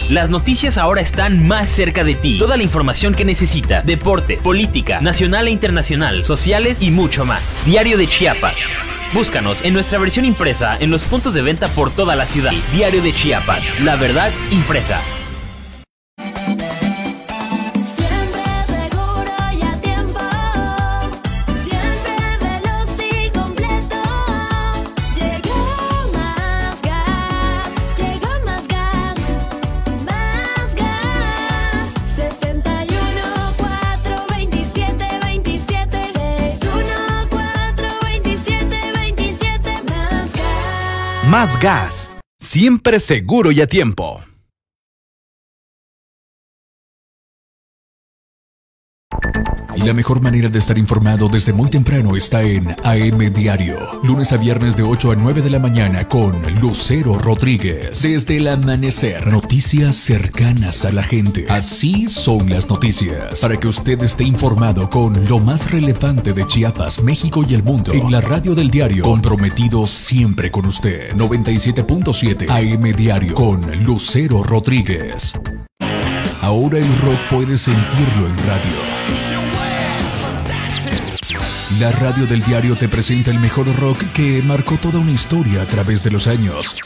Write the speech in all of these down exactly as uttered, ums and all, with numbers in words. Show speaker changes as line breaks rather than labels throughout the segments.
Las noticias ahora están más cerca de ti. Toda la información que necesitas. Deportes, política, nacional e internacional, sociales y mucho más. Diario de Chiapas. Búscanos en nuestra versión impresa en los puntos de venta por toda la ciudad. Diario de Chiapas. La verdad impresa.
Más gas, siempre seguro y a tiempo.
La mejor manera de estar informado desde muy temprano está en A M Diario, lunes a viernes de ocho a nueve de la mañana con Lucero Rodríguez. Desde el amanecer, noticias cercanas a la gente. Así son las noticias, para que usted esté informado con lo más relevante de Chiapas, México y el mundo. En la radio del diario, comprometido siempre con usted. noventa y siete punto siete A M Diario con Lucero Rodríguez. Ahora el rock puede sentirlo en radio. La radio del diario te presenta el mejor rock que marcó toda una historia a través de los años.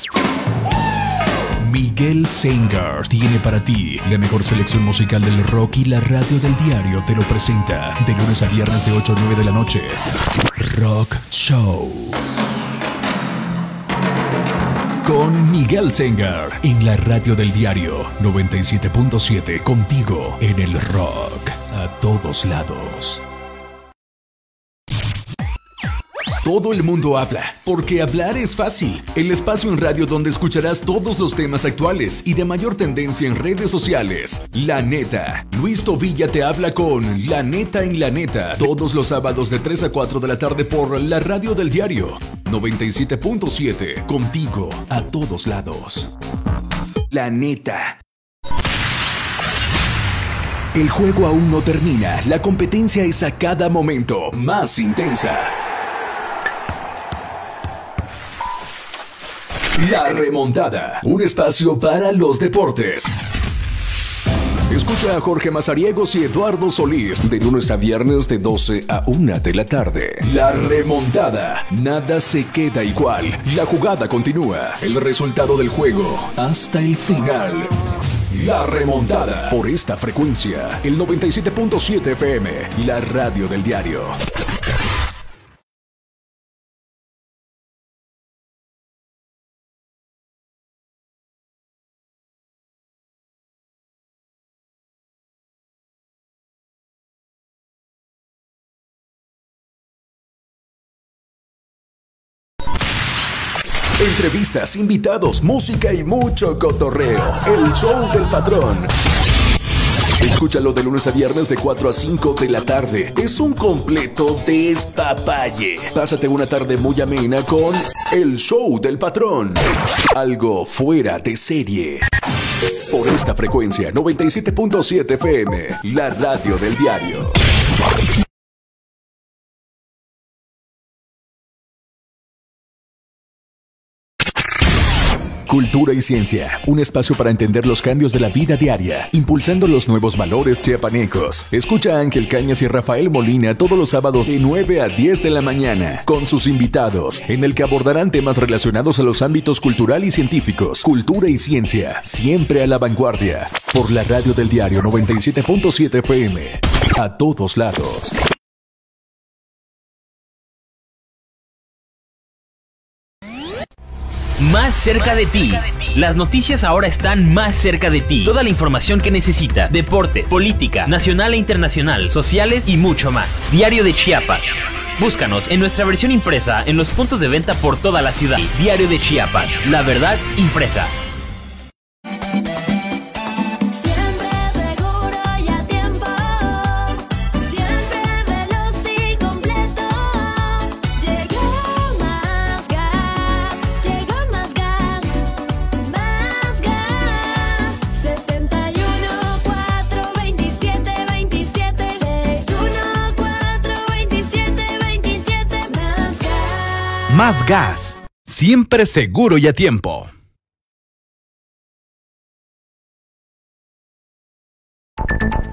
Miguel Sengar tiene para ti la mejor selección musical del rock y la radio del diario te lo presenta de lunes a viernes de ocho a nueve de la noche. Rock Show. Con Miguel Sengar en la radio del diario noventa y siete punto siete, contigo en el rock a todos lados. Todo el mundo habla, porque hablar es fácil. El espacio en radio donde escucharás todos los temas actuales y de mayor tendencia en redes sociales. La Neta. Luis Tobilla te habla con La Neta en La Neta. Todos los sábados de tres a cuatro de la tarde por la radio del diario noventa y siete punto siete. Contigo a todos lados. La Neta. El juego aún no termina. La competencia es a cada momento más intensa. La Remontada, un espacio para los deportes. Escucha a Jorge Mazariegos y Eduardo Solís de lunes a viernes de doce a una de la tarde. La Remontada, nada se queda igual. La jugada continúa, el resultado del juego hasta el final. La Remontada, por esta frecuencia, el noventa y siete punto siete F M, la radio del diario. Entrevistas, invitados, música y mucho cotorreo. El show del patrón. Escúchalo de lunes a viernes de cuatro a cinco de la tarde. Es un completo despapalle. Pásate una tarde muy amena con El show del patrón. Algo fuera de serie. Por esta frecuencia, noventa y siete punto siete F M, la radio del diario. Cultura y ciencia, un espacio para entender los cambios de la vida diaria, impulsando los nuevos valores chiapanecos. Escucha a Ángel Cañas y Rafael Molina todos los sábados de nueve a diez de la mañana, con sus invitados, en el que abordarán temas relacionados a los ámbitos cultural y científicos. Cultura y ciencia, siempre a la vanguardia. Por la radio del diario noventa y siete punto siete F M, a todos lados.
Más cerca de ti. Las noticias ahora están más cerca de ti. Toda la información que necesitas. Deportes, política, nacional e internacional, sociales y mucho más. Diario de Chiapas. Búscanos en nuestra versión impresa en los puntos de venta por toda la ciudad. Diario de Chiapas. La verdad impresa.
Más gas, siempre seguro y a tiempo.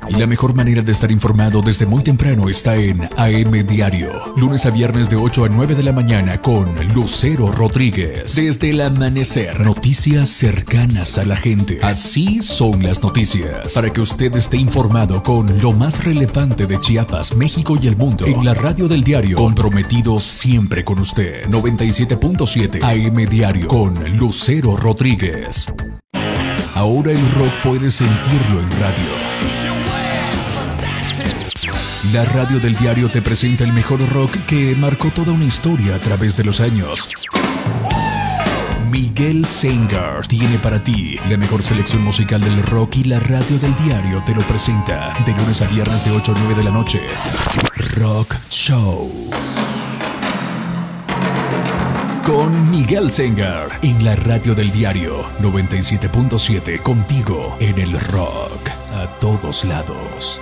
Y la mejor manera de estar informado desde muy temprano está en A M Diario, lunes a viernes de ocho a nueve de la mañana con Lucero Rodríguez. Desde el amanecer, noticias cercanas a la gente. Así son las noticias, para que usted esté informado con lo más relevante de Chiapas, México y el mundo. En la radio del diario, comprometido siempre con usted. noventa y siete punto siete A M Diario con Lucero Rodríguez. Ahora el rock puede sentirlo en radio. La radio del diario te presenta el mejor rock que marcó toda una historia a través de los años. Miguel Sengar tiene para ti la mejor selección musical del rock y la radio del diario te lo presenta de lunes a viernes de ocho a nueve de la noche. Rock Show. Con Miguel Sengar en la radio del diario noventa y siete punto siete, contigo en el rock a todos lados.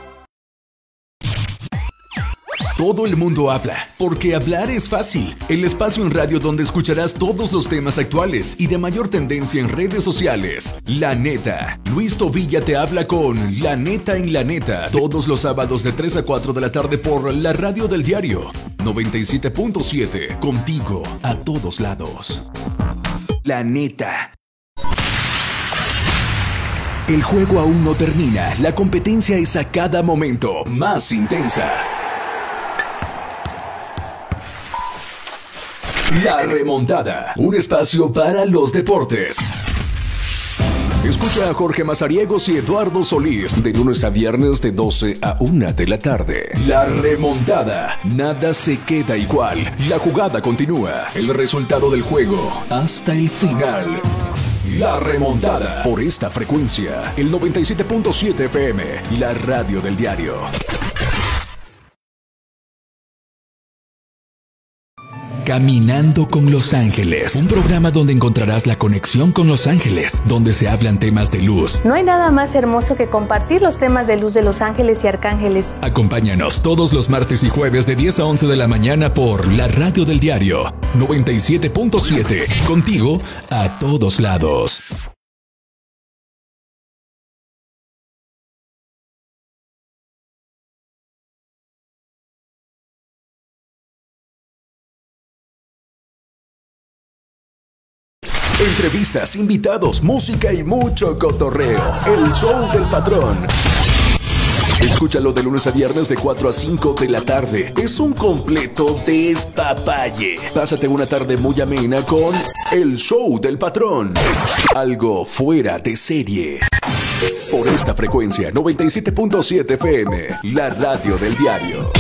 Todo el mundo habla, porque hablar es fácil. El espacio en radio donde escucharás todos los temas actuales y de mayor tendencia en redes sociales. La Neta. Luis Tobilla te habla con La Neta en La Neta. Todos los sábados de tres a cuatro de la tarde por la radio del diario noventa y siete punto siete. Contigo a todos lados. La Neta. El juego aún no termina. La competencia es a cada momento más intensa. La Remontada, un espacio para los deportes. Escucha a Jorge Mazariegos y Eduardo Solís de lunes a viernes de doce a una de la tarde. La Remontada, nada se queda igual. La jugada continúa, el resultado del juego hasta el final. La Remontada, por esta frecuencia, el noventa y siete punto siete F M, la radio del diario. Caminando con Los Ángeles, un programa donde encontrarás la conexión con Los Ángeles, donde se hablan temas de luz.
No hay nada más hermoso que compartir los temas de luz de Los Ángeles y Arcángeles.
Acompáñanos todos los martes y jueves de diez a once de la mañana por la radio del diario noventa y siete punto siete, contigo a todos lados. Entrevistas, invitados, música y mucho cotorreo. El show del patrón. Escúchalo de lunes a viernes de cuatro a cinco de la tarde. Es un completo despapalle. Pásate una tarde muy amena con El show del patrón. Algo fuera de serie. Por esta frecuencia, noventa y siete punto siete F M, la radio del diario.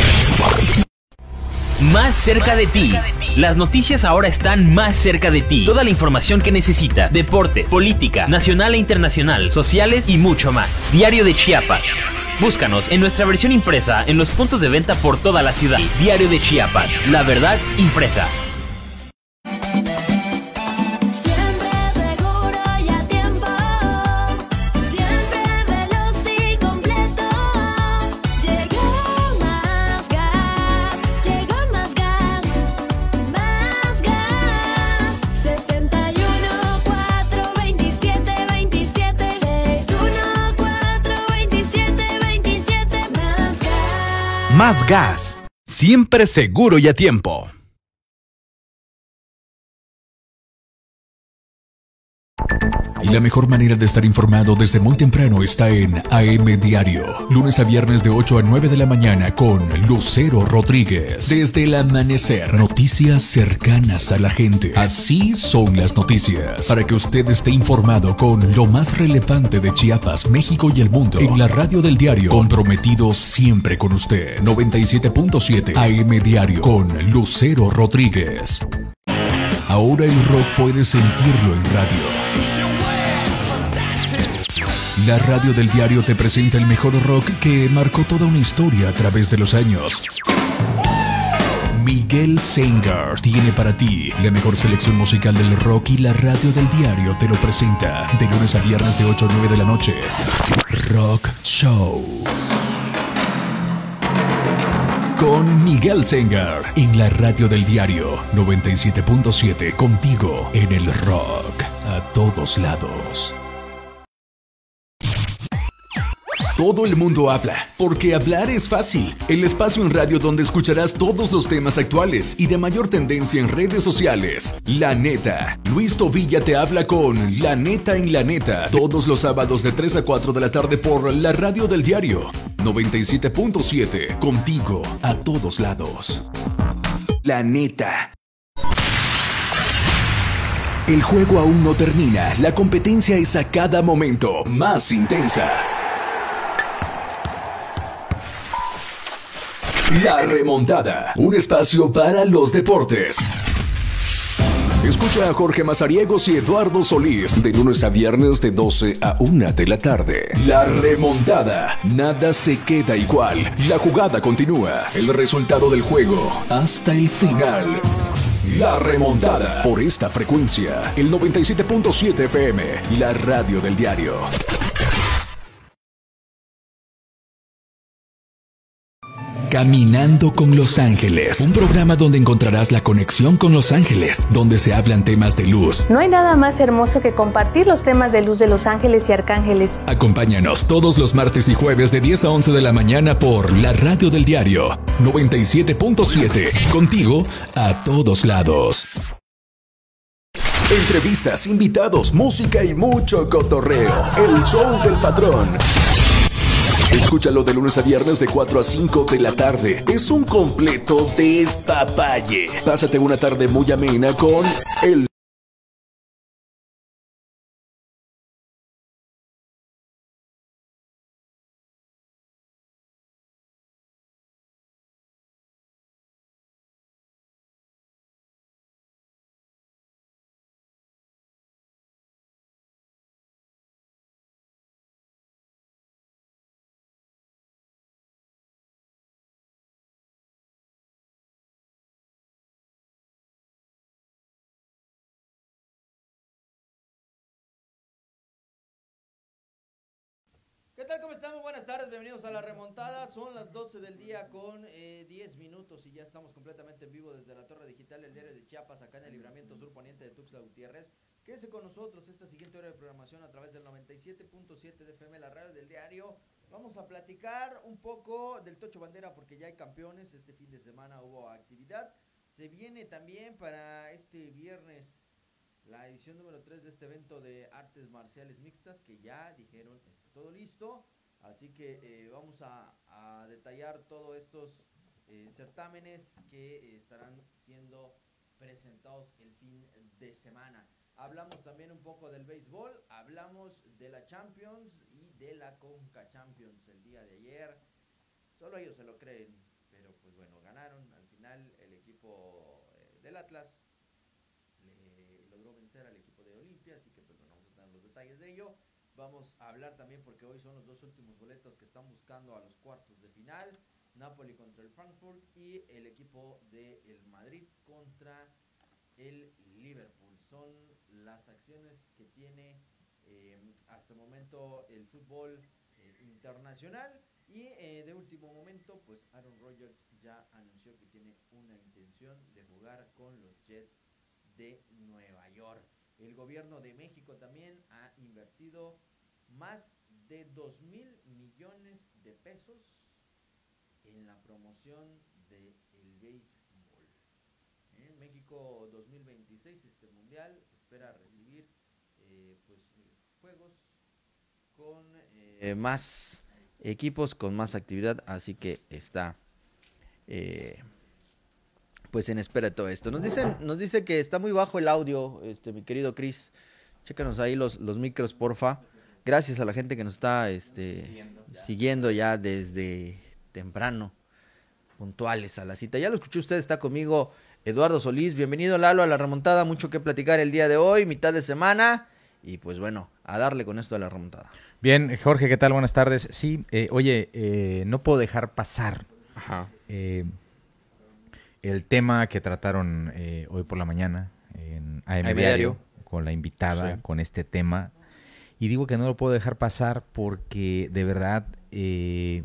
Más cerca de ti. Las noticias ahora están más cerca de ti. Toda la información que necesitas. Deportes, política, nacional e internacional, sociales y mucho más. Diario de Chiapas. Búscanos en nuestra versión impresa en los puntos de venta por toda la ciudad. Diario de Chiapas. La verdad impresa.
Más gas, siempre seguro y a tiempo.
Y la mejor manera de estar informado desde muy temprano está en A M Diario, lunes a viernes de ocho a nueve de la mañana con Lucero Rodríguez. Desde el amanecer, noticias cercanas a la gente. Así son las noticias, para que usted esté informado con lo más relevante de Chiapas, México y el mundo. En la radio del diario, comprometido siempre con usted. noventa y siete punto siete A M Diario con Lucero Rodríguez. Ahora el rock puede sentirlo en radio. La radio del diario te presenta el mejor rock que marcó toda una historia a través de los años. Miguel Sengar tiene para ti la mejor selección musical del rock y la radio del diario te lo presenta de lunes a viernes de ocho a nueve de la noche. Rock Show. Con Miguel Sengar en la radio del diario noventa y siete punto siete, contigo en el rock a todos lados. Todo el mundo habla, porque hablar es fácil. El espacio en radio donde escucharás todos los temas actuales y de mayor tendencia en redes sociales. La Neta. Luis Tobilla te habla con La Neta en La Neta. Todos los sábados de tres a cuatro de la tarde por la radio del diario. noventa y siete punto siete. Contigo a todos lados. La Neta. El juego aún no termina. La competencia es a cada momento más intensa. La Remontada, un espacio para los deportes. Escucha a Jorge Mazariegos y Eduardo Solís de lunes a viernes de doce a una de la tarde. La Remontada, nada se queda igual. La jugada continúa, el resultado del juego hasta el final. La Remontada, por esta frecuencia, el noventa y siete punto siete F M, la radio del diario. Caminando con Los Ángeles, un programa donde encontrarás la conexión con Los Ángeles, donde se hablan temas de luz.
No hay nada más hermoso que compartir los temas de luz de los ángeles y arcángeles.
Acompáñanos todos los martes y jueves de diez a once de la mañana por la radio del diario noventa y siete punto siete. Contigo a todos lados. Entrevistas, invitados, música y mucho cotorreo. El show del patrón. Escúchalo de lunes a viernes de cuatro a cinco de la tarde. Es un completo despapalle. Pásate una tarde muy amena con el
¿Qué tal? ¿Cómo están? Muy buenas tardes, bienvenidos a La Remontada. Son las doce del día con eh, diez minutos y ya estamos completamente en vivo desde la Torre Digital, el diario de Chiapas, acá en el libramiento sur poniente de Tuxtla Gutiérrez. Quédese con nosotros esta siguiente hora de programación a través del noventa y siete punto siete de F M, la radio del diario. Vamos a platicar un poco del Tocho Bandera porque ya hay campeones. Este fin de semana hubo actividad. Se viene también para este viernes la edición número tres de este evento de artes marciales mixtas que ya dijeron está todo listo, así que eh, vamos a, a detallar todos estos eh, certámenes que eh, estarán siendo presentados el fin de semana. Hablamos también un poco del béisbol, hablamos de la Champions y de la Conca Champions el día de ayer. Solo ellos se lo creen, pero pues bueno, ganaron al final el equipo eh, del Atlas. Le logró vencer al equipo de Olimpia, así que pues bueno, vamos a tener los detalles de ello. Vamos a hablar también porque hoy son los dos últimos boletos que están buscando a los cuartos de final. Napoli contra el Frankfurt y el equipo de el Madrid contra el Liverpool. Son las acciones que tiene eh, hasta el momento el fútbol eh, internacional. Y eh, de último momento, pues Aaron Rodgers ya anunció que tiene una intención de jugar con los Jets de Nueva York. El gobierno de México también ha invertido más de dos mil millones de pesos en la promoción del béisbol. En México dos mil veintiséis, este mundial, espera recibir eh, pues juegos con eh, más equipos, con más actividad, así que está eh, pues en espera de todo esto. Nos dicen, nos dice que está muy bajo el audio, este mi querido Chris. Chécanos ahí los, los micros, porfa. Gracias a la gente que nos está este, siguiendo, ya. siguiendo ya desde temprano, puntuales a la cita. Ya lo escuché usted, está conmigo Eduardo Solís. Bienvenido, Lalo, a La Remontada. Mucho que platicar el día de hoy, mitad de semana. Y pues bueno, a darle con esto a La Remontada.
Bien, Jorge, ¿qué tal? Buenas tardes. Sí, eh, oye, eh, no puedo dejar pasar
Ajá.
Eh, el tema que trataron eh, hoy por la mañana en A M Diario, con la invitada, sí. con este tema. Y digo que no lo puedo dejar pasar porque de verdad eh,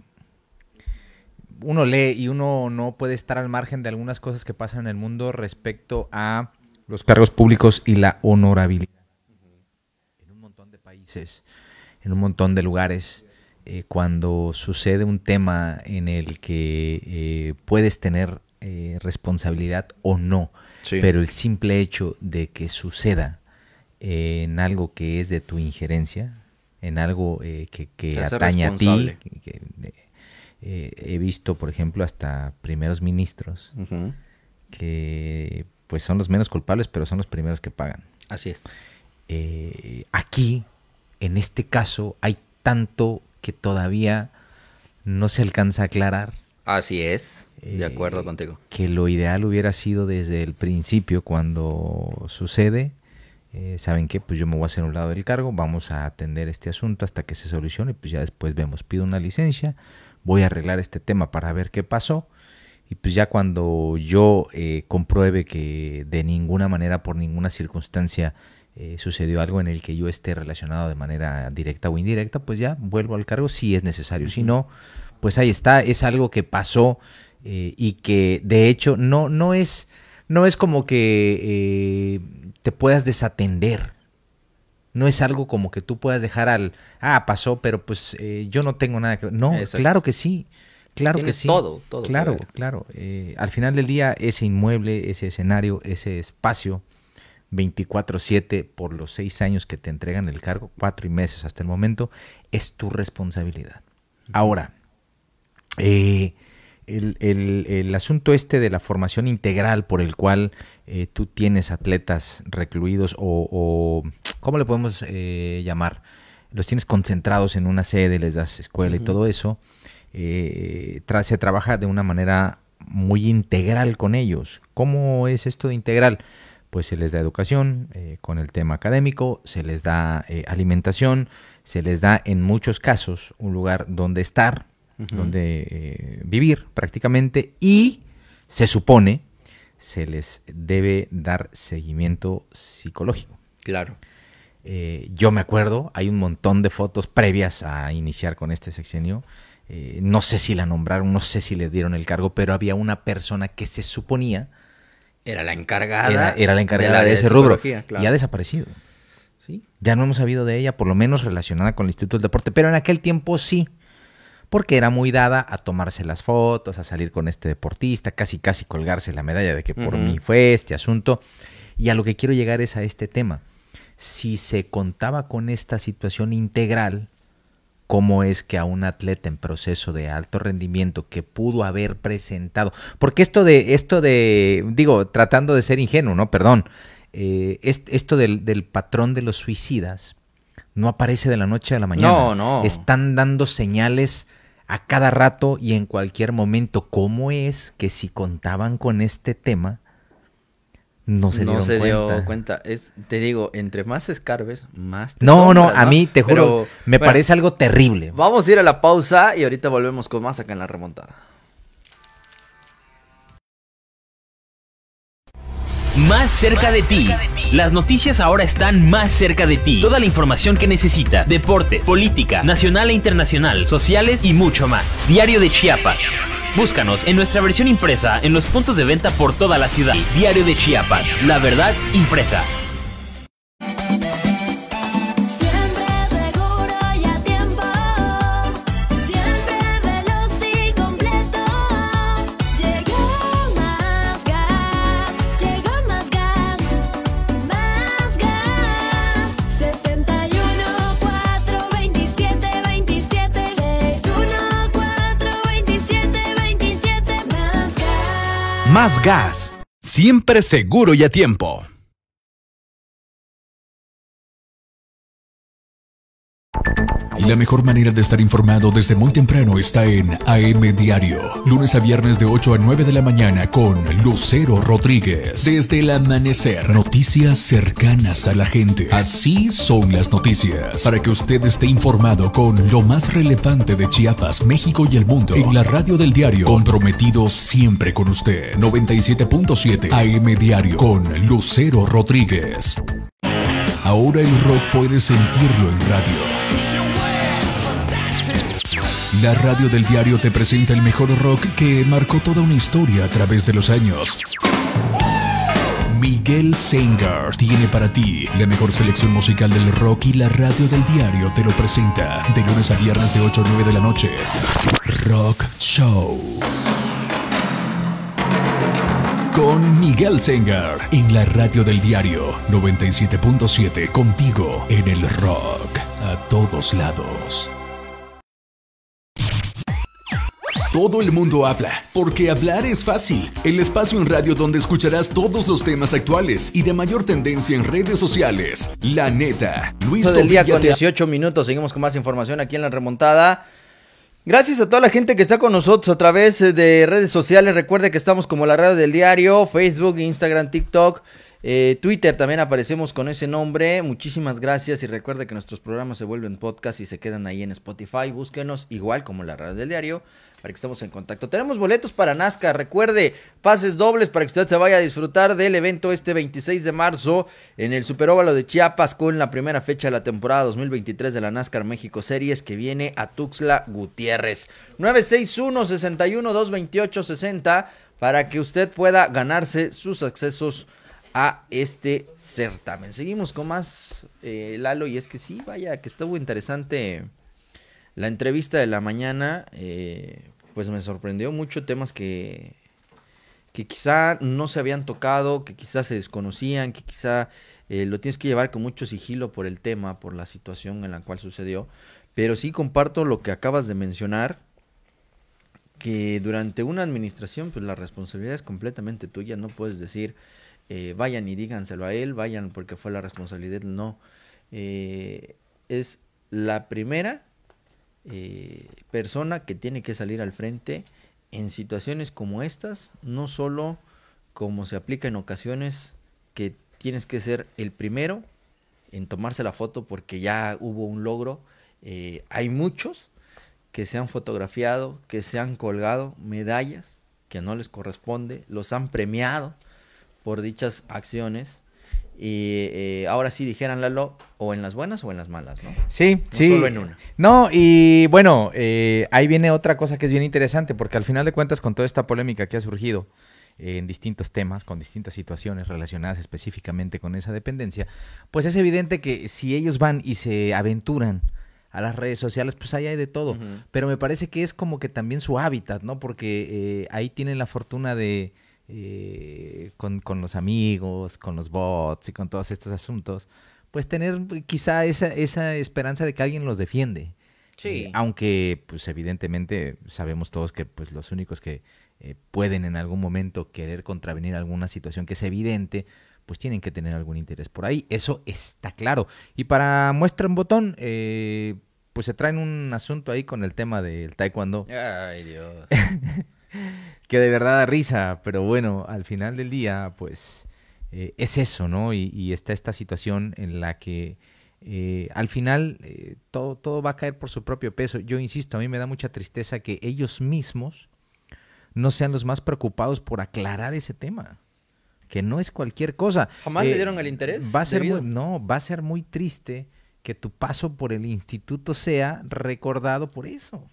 uno lee y uno no puede estar al margen de algunas cosas que pasan en el mundo respecto a los cargos públicos y la honorabilidad. Uh-huh. En un montón de países, en un montón de lugares, eh, cuando sucede un tema en el que eh, puedes tener eh, responsabilidad o no, sí. pero el simple hecho de que suceda eh, en algo que es de tu injerencia, en algo eh, que, que atañe a ti, que, que, eh, he visto, por ejemplo, hasta primeros ministros uh-huh. que pues son los menos culpables, pero son los primeros que pagan.
Así es.
Eh, aquí, en este caso, hay tanto que todavía no se alcanza a aclarar.
Así es, de acuerdo eh, contigo.
Que lo ideal hubiera sido desde el principio, cuando sucede, eh, ¿saben qué? Pues yo me voy a hacer un lado del cargo, vamos a atender este asunto hasta que se solucione, pues ya después vemos, pido una licencia, voy a arreglar este tema para ver qué pasó, y pues ya cuando yo eh, compruebe que de ninguna manera, por ninguna circunstancia, Eh, sucedió algo en el que yo esté relacionado de manera directa o indirecta, pues ya vuelvo al cargo si es necesario. Uh-huh. Si no, pues ahí está, es algo que pasó eh, y que de hecho no, no, es, no es como que eh, te puedas desatender. No es algo como que tú puedas dejar al, ah, pasó, pero pues eh, yo no tengo nada que ver. No, exacto. Claro que sí. Claro que sí.
todo, todo.
Claro, claro. Eh, al final del día, ese inmueble, ese escenario, ese espacio, veinticuatro siete por los seis años que te entregan el cargo, cuatro y meses hasta el momento, es tu responsabilidad. Ahora, eh, el, el, el asunto este de la formación integral por el cual eh, tú tienes atletas recluidos o, o ¿cómo le podemos eh, llamar? Los tienes concentrados en una sede, les das escuela uh-huh. y todo eso, eh, tra- se trabaja de una manera muy integral con ellos. ¿Cómo es esto de integral? Pues se les da educación eh, con el tema académico, se les da eh, alimentación, se les da en muchos casos un lugar donde estar, uh-huh. donde eh, vivir prácticamente, y se supone se les debe dar seguimiento psicológico.
Claro.
Eh, yo me acuerdo, hay un montón de fotos previas a iniciar con este sexenio, eh, no sé si la nombraron, no sé si le dieron el cargo, pero había una persona que se suponía
Era la encargada.
Era, era la encargada de, de ese rubro. Claro. Y ha desaparecido.
¿Sí?
Ya no hemos sabido de ella, por lo menos relacionada con el Instituto del Deporte. Pero en aquel tiempo sí. Porque era muy dada a tomarse las fotos, a salir con este deportista, casi casi colgarse la medalla de que por uh-huh. mí fue este asunto. Y a lo que quiero llegar es a este tema. Si se contaba con esta situación integral, ¿cómo es que a un atleta en proceso de alto rendimiento que pudo haber presentado? Porque esto de, esto de digo, tratando de ser ingenuo, ¿no? Perdón. Eh, esto del, del patrón de los suicidas no aparece de la noche a la mañana.
No, no.
Están dando señales a cada rato y en cualquier momento. ¿Cómo es que si contaban con este tema no se dieron
no se
cuenta?
dio cuenta. Es, te digo, entre más escarbes, más te
No,
sombras,
no, a
¿no?
mí, te juro,
Pero,
me
bueno,
parece algo terrible.
Vamos a ir a la pausa y ahorita volvemos con más acá en La Remontada.
Más cerca de ti. Las noticias ahora están más cerca de ti. Toda la información que necesitas. Deportes, política, nacional e internacional, sociales y mucho más. Diario de Chiapas. Búscanos en nuestra versión impresa en los puntos de venta por toda la ciudad. Diario de Chiapas. La verdad impresa.
Más gas, siempre seguro y a tiempo.
Y la mejor manera de estar informado desde muy temprano está en A M Diario. Lunes a viernes de ocho a nueve de la mañana con Lucero Rodríguez. Desde el amanecer. Noticias cercanas a la gente. Así son las noticias. Para que usted esté informado con lo más relevante de Chiapas, México y el mundo. En la radio del diario. Comprometido siempre con usted. noventa y siete punto siete A M Diario con Lucero Rodríguez. Ahora el rock puede sentirlo en radio. La radio del diario te presenta el mejor rock que marcó toda una historia a través de los años. Miguel Sengar tiene para ti la mejor selección musical del rock y la radio del diario te lo presenta de lunes a viernes de ocho a nueve de la noche. Rock Show. Con Miguel Sengar en la radio del diario noventa y siete punto siete, contigo en el rock a todos lados. Todo el mundo habla, porque hablar es fácil. El espacio en radio donde escucharás todos los temas actuales y de mayor tendencia en redes sociales. La neta, Luis
Todo el día con
te...
dieciocho minutos, seguimos con más información aquí en La Remontada. Gracias a toda la gente que está con nosotros a través de redes sociales. Recuerde que estamos como La Radio del Diario, Facebook, Instagram, TikTok, eh, Twitter, también aparecemos con ese nombre. Muchísimas gracias y recuerde que nuestros programas se vuelven podcast y se quedan ahí en Spotify. Búsquenos igual como La Radio del Diario para que estemos en contacto. Tenemos boletos para NASCAR, recuerde, pases dobles para que usted se vaya a disfrutar del evento este veintiséis de marzo en el Superóvalo de Chiapas con la primera fecha de la temporada dos mil veintitrés de la NASCAR México Series que viene a Tuxtla Gutiérrez. nueve seis uno, seis uno, dos dos ocho, seis cero para que usted pueda ganarse sus accesos a este certamen. Seguimos con más, eh, Lalo, y es que sí, vaya, que estuvo interesante la entrevista de la mañana. eh, pues me sorprendió mucho, temas que, que quizá no se habían tocado, que quizá se desconocían, que quizá eh, lo tienes que llevar con mucho sigilo por el tema, por la situación en la cual sucedió. Pero sí comparto lo que acabas de mencionar, que durante una administración pues la responsabilidad es completamente tuya. No puedes decir eh, vayan y díganselo a él, vayan porque fue la responsabilidad. No, eh, es la primera Eh, persona que tiene que salir al frente en situaciones como estas, no solo como se aplica en ocasiones que tienes que ser el primero en tomarse la foto porque ya hubo un logro. Eh, hay muchos que se han fotografiado, que se han colgado medallas que no les corresponde, los han premiado por dichas acciones. Y eh, ahora sí dijeran, Lalo, o en las buenas o en las malas, ¿no?
Sí,
no
sí.
Solo en una.
No, y bueno, eh, ahí viene otra cosa que es bien interesante, porque al final de cuentas, con toda esta polémica que ha surgido eh, en distintos temas, con distintas situaciones relacionadas específicamente con esa dependencia, pues es evidente que si ellos van y se aventuran a las redes sociales, pues ahí hay de todo. Uh-huh. Pero me parece que es como que también su hábitat, ¿no? Porque eh, ahí tienen la fortuna de... Eh, con, con los amigos, con los bots y con todos estos asuntos, pues tener quizá esa, esa esperanza de que alguien los defiende.
Sí.
Eh, aunque, pues evidentemente sabemos todos que pues los únicos que eh, pueden en algún momento querer contravenir alguna situación que es evidente, pues tienen que tener algún interés por ahí. Eso está claro. Y para muestra un botón, eh, pues se traen un asunto ahí con el tema del taekwondo.
Ay, Dios.
Que de verdad da risa, pero bueno, al final del día, pues, eh, es eso, ¿no? Y, y está esta situación en la que eh, al final eh, todo, todo va a caer por su propio peso. Yo insisto, a mí me da mucha tristeza que ellos mismos no sean los más preocupados por aclarar ese tema, que no es cualquier cosa.
¿Jamás
eh,
le dieron el interés?
Va a ser
debido?
muy, no, va a ser muy triste que tu paso por el instituto sea recordado por eso.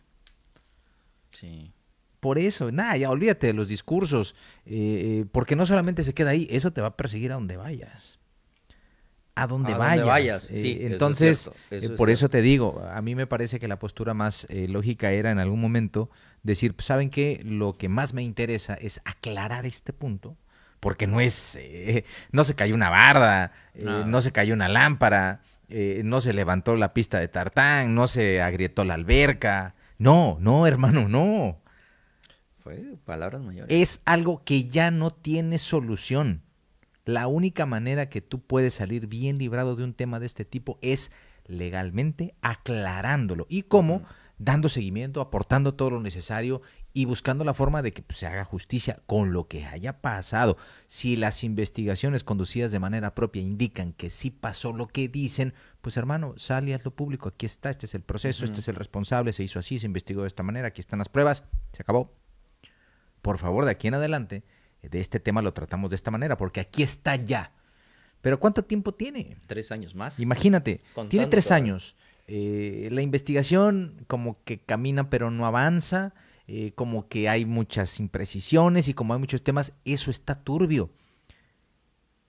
Sí.
Por eso, nada, ya olvídate de los discursos, eh, porque no solamente se queda ahí, eso te va a perseguir a donde vayas. A donde
a
vayas.
Donde vayas.
Eh,
Sí,
entonces,
eso es eso
eh,
es
por
cierto.
eso te digo, a mí me parece que la postura más eh, lógica era en algún momento decir, ¿saben qué? Lo que más me interesa es aclarar este punto, porque no es, eh, no se cayó una barda, eh,
No.
no se cayó una lámpara, eh, no se levantó la pista de tartán, no se agrietó la alberca. No, no, hermano, no.
Fue palabras mayores.
Es algo que ya no tiene solución. La única manera que tú puedes salir bien librado de un tema de este tipo es legalmente aclarándolo. ¿Y cómo? Uh-huh. Dando seguimiento, aportando todo lo necesario y buscando la forma de que pues, se haga justicia con lo que haya pasado. Si las investigaciones conducidas de manera propia indican que sí pasó lo que dicen, pues hermano, sal y hazlo público. Aquí está, este es el proceso, uh-huh. este es el responsable, se hizo así, se investigó de esta manera, aquí están las pruebas, se acabó. Por favor, de aquí en adelante, de este tema lo tratamos de esta manera, porque aquí está ya. Pero ¿cuánto tiempo tiene?
Tres años más.
Imagínate,
Contando
tiene tres
todavía.
años. Eh, la investigación como que camina pero no avanza, eh, como que hay muchas imprecisiones y como hay muchos temas, eso está turbio.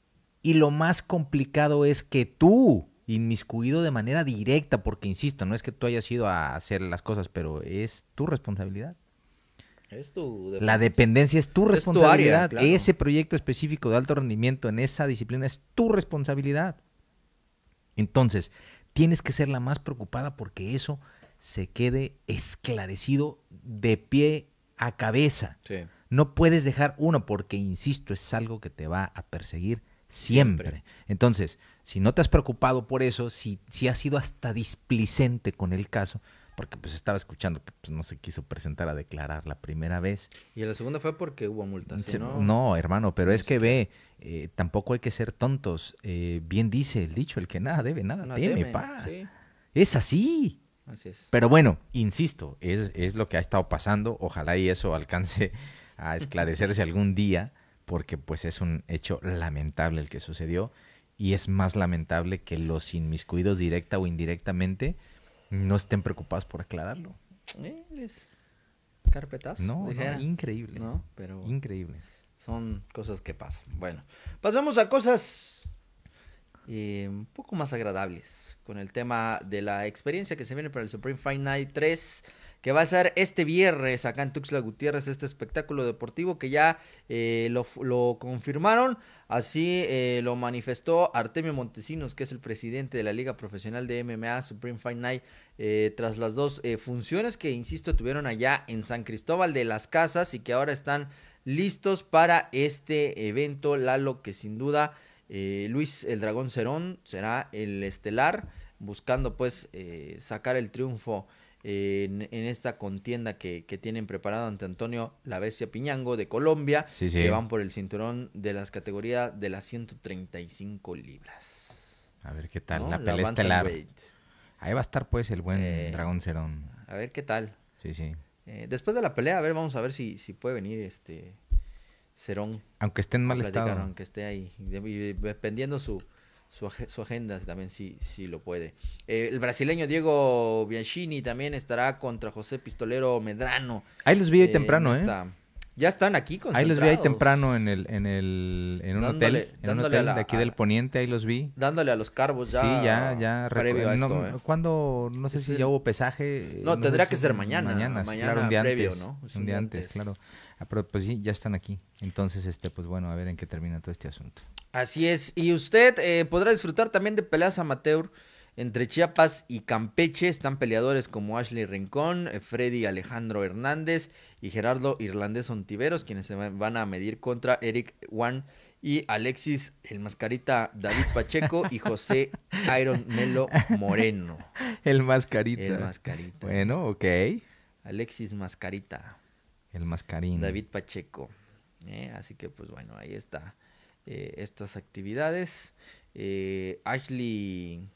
Y lo más complicado es que tú, inmiscuido de manera directa, porque insisto, no es que tú hayas ido a hacer las cosas, pero es tu responsabilidad.
Es tu
La dependencia es tu
es
responsabilidad.
tu área, claro.
Ese proyecto específico de alto rendimiento en esa disciplina es tu responsabilidad. Entonces, tienes que ser la más preocupada porque eso se quede esclarecido de pie a cabeza.
Sí.
No puedes dejar uno porque, insisto, es algo que te va a perseguir siempre. siempre. Entonces, si no te has preocupado por eso, si, si has sido hasta displicente con el caso, porque pues estaba escuchando que pues, no se quiso presentar a declarar la primera vez.
Y la segunda fue porque hubo multas, ¿sí, no?
No, hermano, pero es que ve, eh, tampoco hay que ser tontos. Eh, bien dice el dicho, el que nada debe, nada
No
teme,
teme,
pa.
sí.
Es así.
Así es.
Pero bueno, insisto, es, es lo que ha estado pasando. Ojalá y eso alcance a esclarecerse algún día, porque pues es un hecho lamentable el que sucedió. Y es más lamentable que los inmiscuidos directa o indirectamente no estén preocupados por aclararlo.
Eh, es carpetazo.
No,
dijera.
no, increíble.
No, pero
Increíble.
son cosas que pasan. Bueno, pasamos a cosas eh, un poco más agradables con el tema de la experiencia que se viene para el Supreme Fight Night tres, que va a ser este viernes acá en Tuxtla Gutiérrez, este espectáculo deportivo que ya eh, lo, lo confirmaron. Así eh, lo manifestó Artemio Montesinos, que es el presidente de la Liga Profesional de M M A Supreme Fight Night, eh, tras las dos eh, funciones que, insisto, tuvieron allá en San Cristóbal de las Casas y que ahora están listos para este evento, Lalo, que sin duda eh, Luis el Dragón Cerón será el estelar, buscando pues eh, sacar el triunfo En, en esta contienda que, que tienen preparado ante Antonio La Bestia Piñango de Colombia,
sí, sí.
que van por el cinturón de las categorías de las ciento treinta y cinco libras.
A ver qué tal,
¿No?
la
La
pelea estelar.
bantamweight.
Ahí va a estar pues el buen
Eh,
Dragón Cerón.
A ver qué tal.
Sí, sí.
Eh, después de la pelea, a ver, vamos a ver si, si puede venir este Cerón.
Aunque esté en mal
platicar,
estado.
aunque esté ahí, y dependiendo su Su, su agenda también sí, sí lo puede. Eh, el brasileño Diego Bianchini también estará contra José Pistolero Medrano.
Ahí los vi ahí
eh,
temprano,
esta...
¿eh?
Ya están aquí concentrados.
Ahí los vi ahí temprano en el en el en un
dándole,
hotel, en un hotel
la,
de aquí del Poniente, ahí los vi.
Dándole a los carbos ya.
Sí, ya ya
previo a esto,
no,
¿eh?
¿Cuándo? No sé
Es
si
el...
ya hubo pesaje.
No,
no
tendrá
sé
que
si
ser mañana.
Mañana,
Mañana
claro, un día
previo,
antes,
¿no? Es
un día antes, claro. Ah, pero pues sí, ya están aquí. Entonces, este, pues bueno, a ver en qué termina todo este asunto.
Así es. Y usted eh, podrá disfrutar también de peleas amateur entre Chiapas y Campeche. Están peleadores como Ashley Rincón, eh, Freddy Alejandro Hernández y Gerardo Irlandés Ontiveros, quienes se van a medir contra Eric Juan y Alexis el Mascarita David Pacheco y José Iron Melo Moreno.
El Mascarita.
El Mascarita.
Bueno, ok.
Alexis Mascarita.
El Mascarín.
David Pacheco. Eh, así que pues bueno, ahí está eh, estas actividades. Eh, Ashley,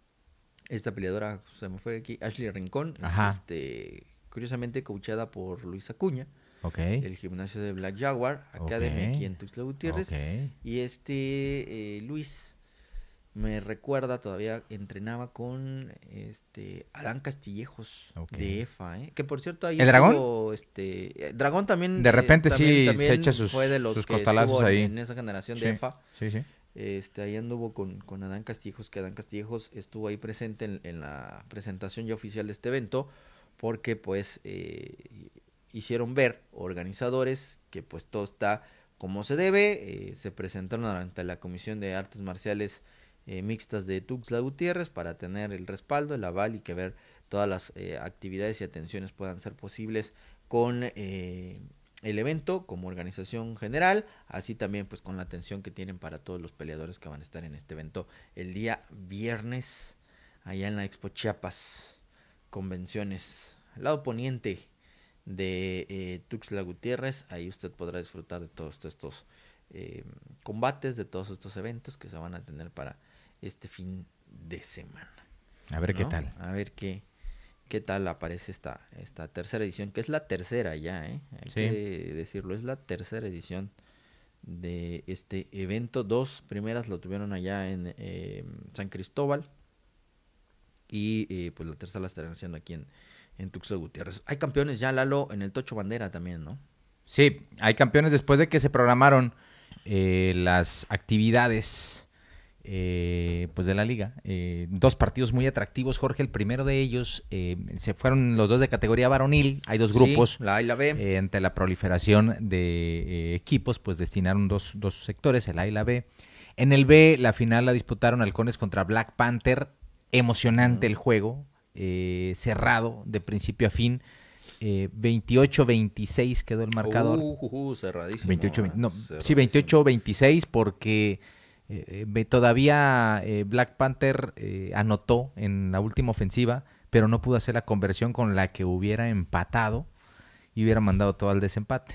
esta peleadora, se me fue aquí, Ashley Rincón,
Ajá.
es, este, curiosamente coachada por Luis Acuña,
okay.
del gimnasio de Black Jaguar Academy,
okay.
aquí en Tuxtla Gutiérrez.
Okay.
Y este eh, Luis me recuerda, todavía entrenaba con este Adán Castillejos, okay. de E F A, ¿eh? Que por cierto ahí
¿El
estuvo,
Dragón?
Este, Dragón también
de repente
eh, también,
sí
también
se echa sus,
fue de los
sus
que
costalazos ahí
en, en esa generación
sí.
de E F A.
Sí, sí.
Este, ahí anduvo con, con Adán Castillejos, que Adán Castillejos estuvo ahí presente en, en la presentación ya oficial de este evento, porque pues eh, hicieron ver organizadores que pues todo está como se debe. Eh, se presentaron ante la Comisión de Artes Marciales eh, Mixtas de Tuxtla Gutiérrez para tener el respaldo, el aval y que ver todas las eh, actividades y atenciones puedan ser posibles con eh, el evento como organización general, así también pues con la atención que tienen para todos los peleadores que van a estar en este evento el día viernes allá en la Expo Chiapas Convenciones, al lado poniente de eh, Tuxtla Gutiérrez. Ahí usted podrá disfrutar de todos estos eh, combates, de todos estos eventos que se van a tener para este fin de semana.
A ver, ¿no? qué tal.
A ver qué qué tal aparece esta esta tercera edición, que es la tercera ya, ¿eh? Hay
sí.
que decirlo, es la tercera edición de este evento. Dos primeras lo tuvieron allá en eh, San Cristóbal y eh, pues la tercera la estarán haciendo aquí en, en Tuxtla Gutiérrez. Hay campeones ya, Lalo, en el Tocho Bandera también, ¿no?
Sí, hay campeones después de que se programaron eh, las actividades eh, pues de la liga. Eh, dos partidos muy atractivos, Jorge. El primero de ellos, eh, se fueron los dos de categoría varonil. Hay dos grupos.
Sí, la A y la B.
Eh, ante la proliferación de eh, equipos, pues destinaron dos, dos sectores, el A y la B. En el B, la final la disputaron Halcones contra Black Panther. Emocionante uh-huh. el juego, eh, cerrado de principio a fin. Eh, veintiocho veintiséis quedó el marcador.
Uh, uh, uh, cerradísimo.
veintiocho, no, cerradísimo. Sí, veintiocho veintiséis porque eh, eh, todavía eh, Black Panther eh, anotó en la última ofensiva, pero no pudo hacer la conversión con la que hubiera empatado y hubiera mandado todo al desempate.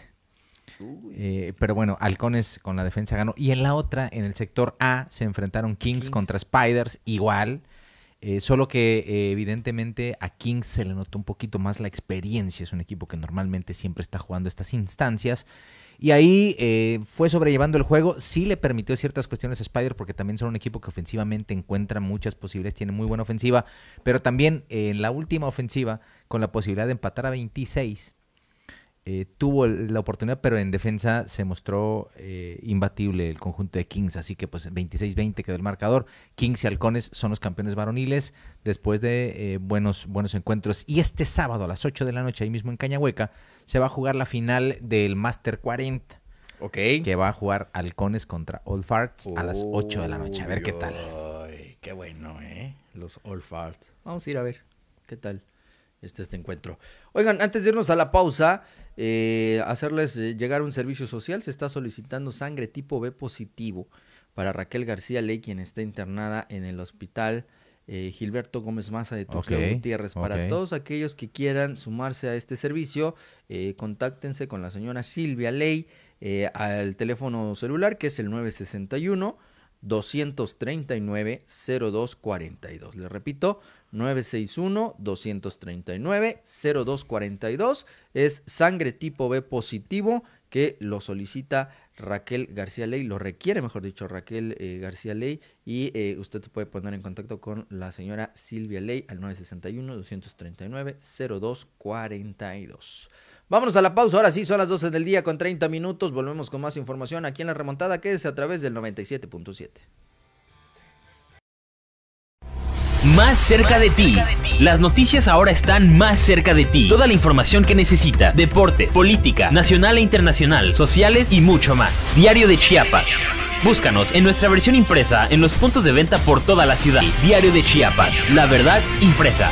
Eh, pero bueno, Halcones con la defensa ganó. Y en la otra, en el sector A, se enfrentaron Kings King. contra Spiders, igual. Eh, solo que eh, evidentemente a Kings se le notó un poquito más la experiencia. Es un equipo que normalmente siempre está jugando estas instancias. Y ahí eh, fue sobrellevando el juego. Sí le permitió ciertas cuestiones a Spider, porque también son un equipo que ofensivamente encuentra muchas posibilidades, tiene muy buena ofensiva. Pero también eh, en la última ofensiva, con la posibilidad de empatar a veintiséis, eh, tuvo la oportunidad, pero en defensa se mostró eh, imbatible el conjunto de Kings. Así que pues veintiséis veinte quedó el marcador. Kings y Halcones son los campeones varoniles después de eh, buenos, buenos encuentros. Y este sábado a las ocho de la noche, ahí mismo en Cañahueca, se va a jugar la final del Master cuarenta.
Ok.
Que va a jugar Halcones contra Old Farts a las ocho de la noche. A ver qué tal.
Ay, qué bueno, ¿eh? Los Old Farts. Vamos a ir a ver qué tal está este encuentro. Oigan, antes de irnos a la pausa, eh, hacerles eh, llegar un servicio social. Se está solicitando sangre tipo B positivo para Raquel García Ley, quien está internada en el hospital Eh, Gilberto Gómez Maza de Tuxtla
okay,
Gutiérrez. Para
okay.
todos aquellos que quieran sumarse a este servicio, eh, contáctense con la señora Silvia Ley eh, al teléfono celular, que es el nueve seis uno, dos tres nueve, cero dos cuatro dos. Le repito, nueve seis uno, dos tres nueve, cero dos cuatro dos. Es sangre tipo B positivo que lo solicita Raquel García Ley, lo requiere, mejor dicho, Raquel eh, García Ley, y eh, usted se puede poner en contacto con la señora Silvia Ley al nueve seis uno, dos tres nueve, cero dos cuatro dos. Vámonos a la pausa, ahora sí, son las doce del día con treinta minutos, volvemos con más información aquí en La Remontada, quédese a través del noventa y siete punto siete.
Más cerca de ti. Las noticias ahora están más cerca de ti. Toda la información que necesitas. Deportes, política, nacional e internacional, sociales y mucho más. Diario de Chiapas. Búscanos en nuestra versión impresa en los puntos de venta por toda la ciudad. Diario de Chiapas. La verdad impresa.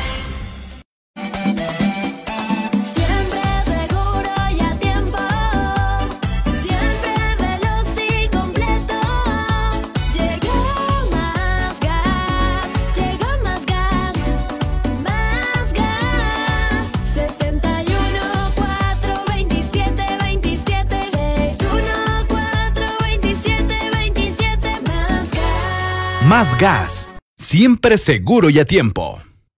Más gas, siempre seguro y a tiempo.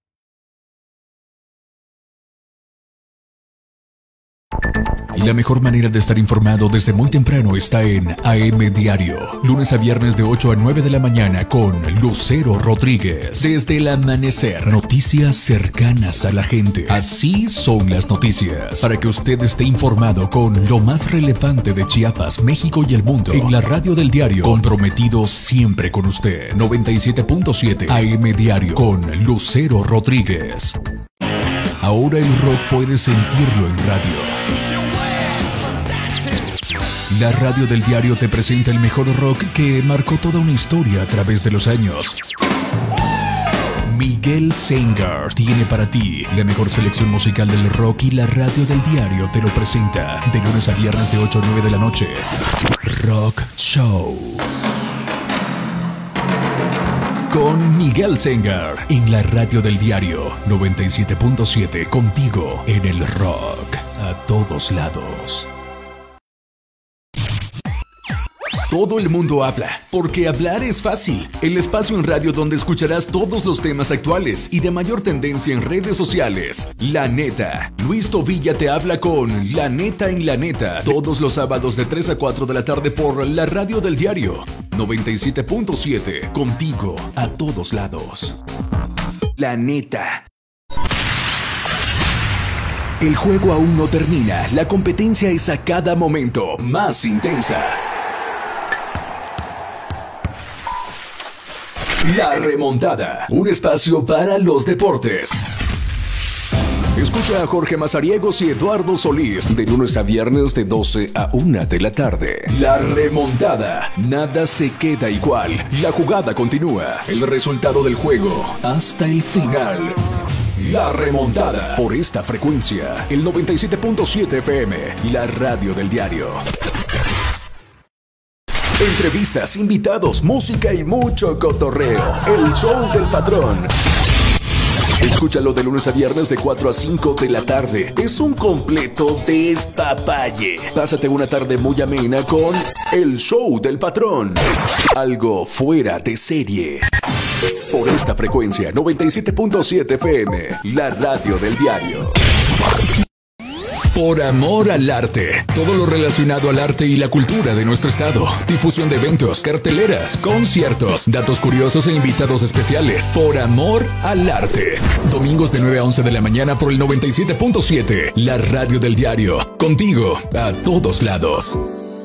La mejor manera de estar informado desde muy temprano está en A M Diario, lunes a viernes de ocho a nueve de la mañana con Lucero Rodríguez. Desde el amanecer, noticias cercanas a la gente. Así son las noticias, para que usted esté informado con lo más relevante de Chiapas, México y el mundo. En la radio del diario, comprometido siempre con usted. noventa y siete punto siete A M Diario con Lucero Rodríguez. Ahora el rock puedes sentirlo en radio. La radio del diario te presenta el mejor rock que marcó toda una historia a través de los años. Miguel Sengar tiene para ti la mejor selección musical del rock y la radio del diario te lo presenta de lunes a viernes de ocho a nueve de la noche. Rock Show. Con Miguel Sengar en la radio del diario noventa y siete punto siete, contigo en el rock a todos lados. Todo el mundo habla, porque hablar es fácil. El espacio en radio donde escucharás todos los temas actuales y de mayor tendencia en redes sociales. La Neta. Luis Tobilla te habla con La Neta en La Neta. Todos los sábados de tres a cuatro de la tarde por la radio del diario. noventa y siete punto siete. Contigo a todos lados. La Neta. El juego aún no termina. La competencia es a cada momento más intensa. La Remontada, un espacio para los deportes. Escucha a Jorge Mazariegos y Eduardo Solís de lunes a viernes de doce a una de la tarde. La Remontada. Nada se queda igual. La jugada continúa. El resultado del juego hasta el final. La Remontada. Por esta frecuencia, el noventa y siete punto siete F M, la radio del diario. Entrevistas, invitados, música y mucho cotorreo. El show del patrón. Escúchalo de lunes a viernes de cuatro a cinco de la tarde. Es un completo despapalle. Pásate una tarde muy amena con El Show del Patrón. Algo fuera de serie. Por esta frecuencia, noventa y siete punto siete F M, la radio del diario. Por amor al arte. Todo lo relacionado al arte y la cultura de nuestro estado. Difusión de eventos, carteleras, conciertos, datos curiosos e invitados especiales. Por amor al arte. Domingos de nueve a once de la mañana por el noventa y siete punto siete. La radio del diario. Contigo a todos lados.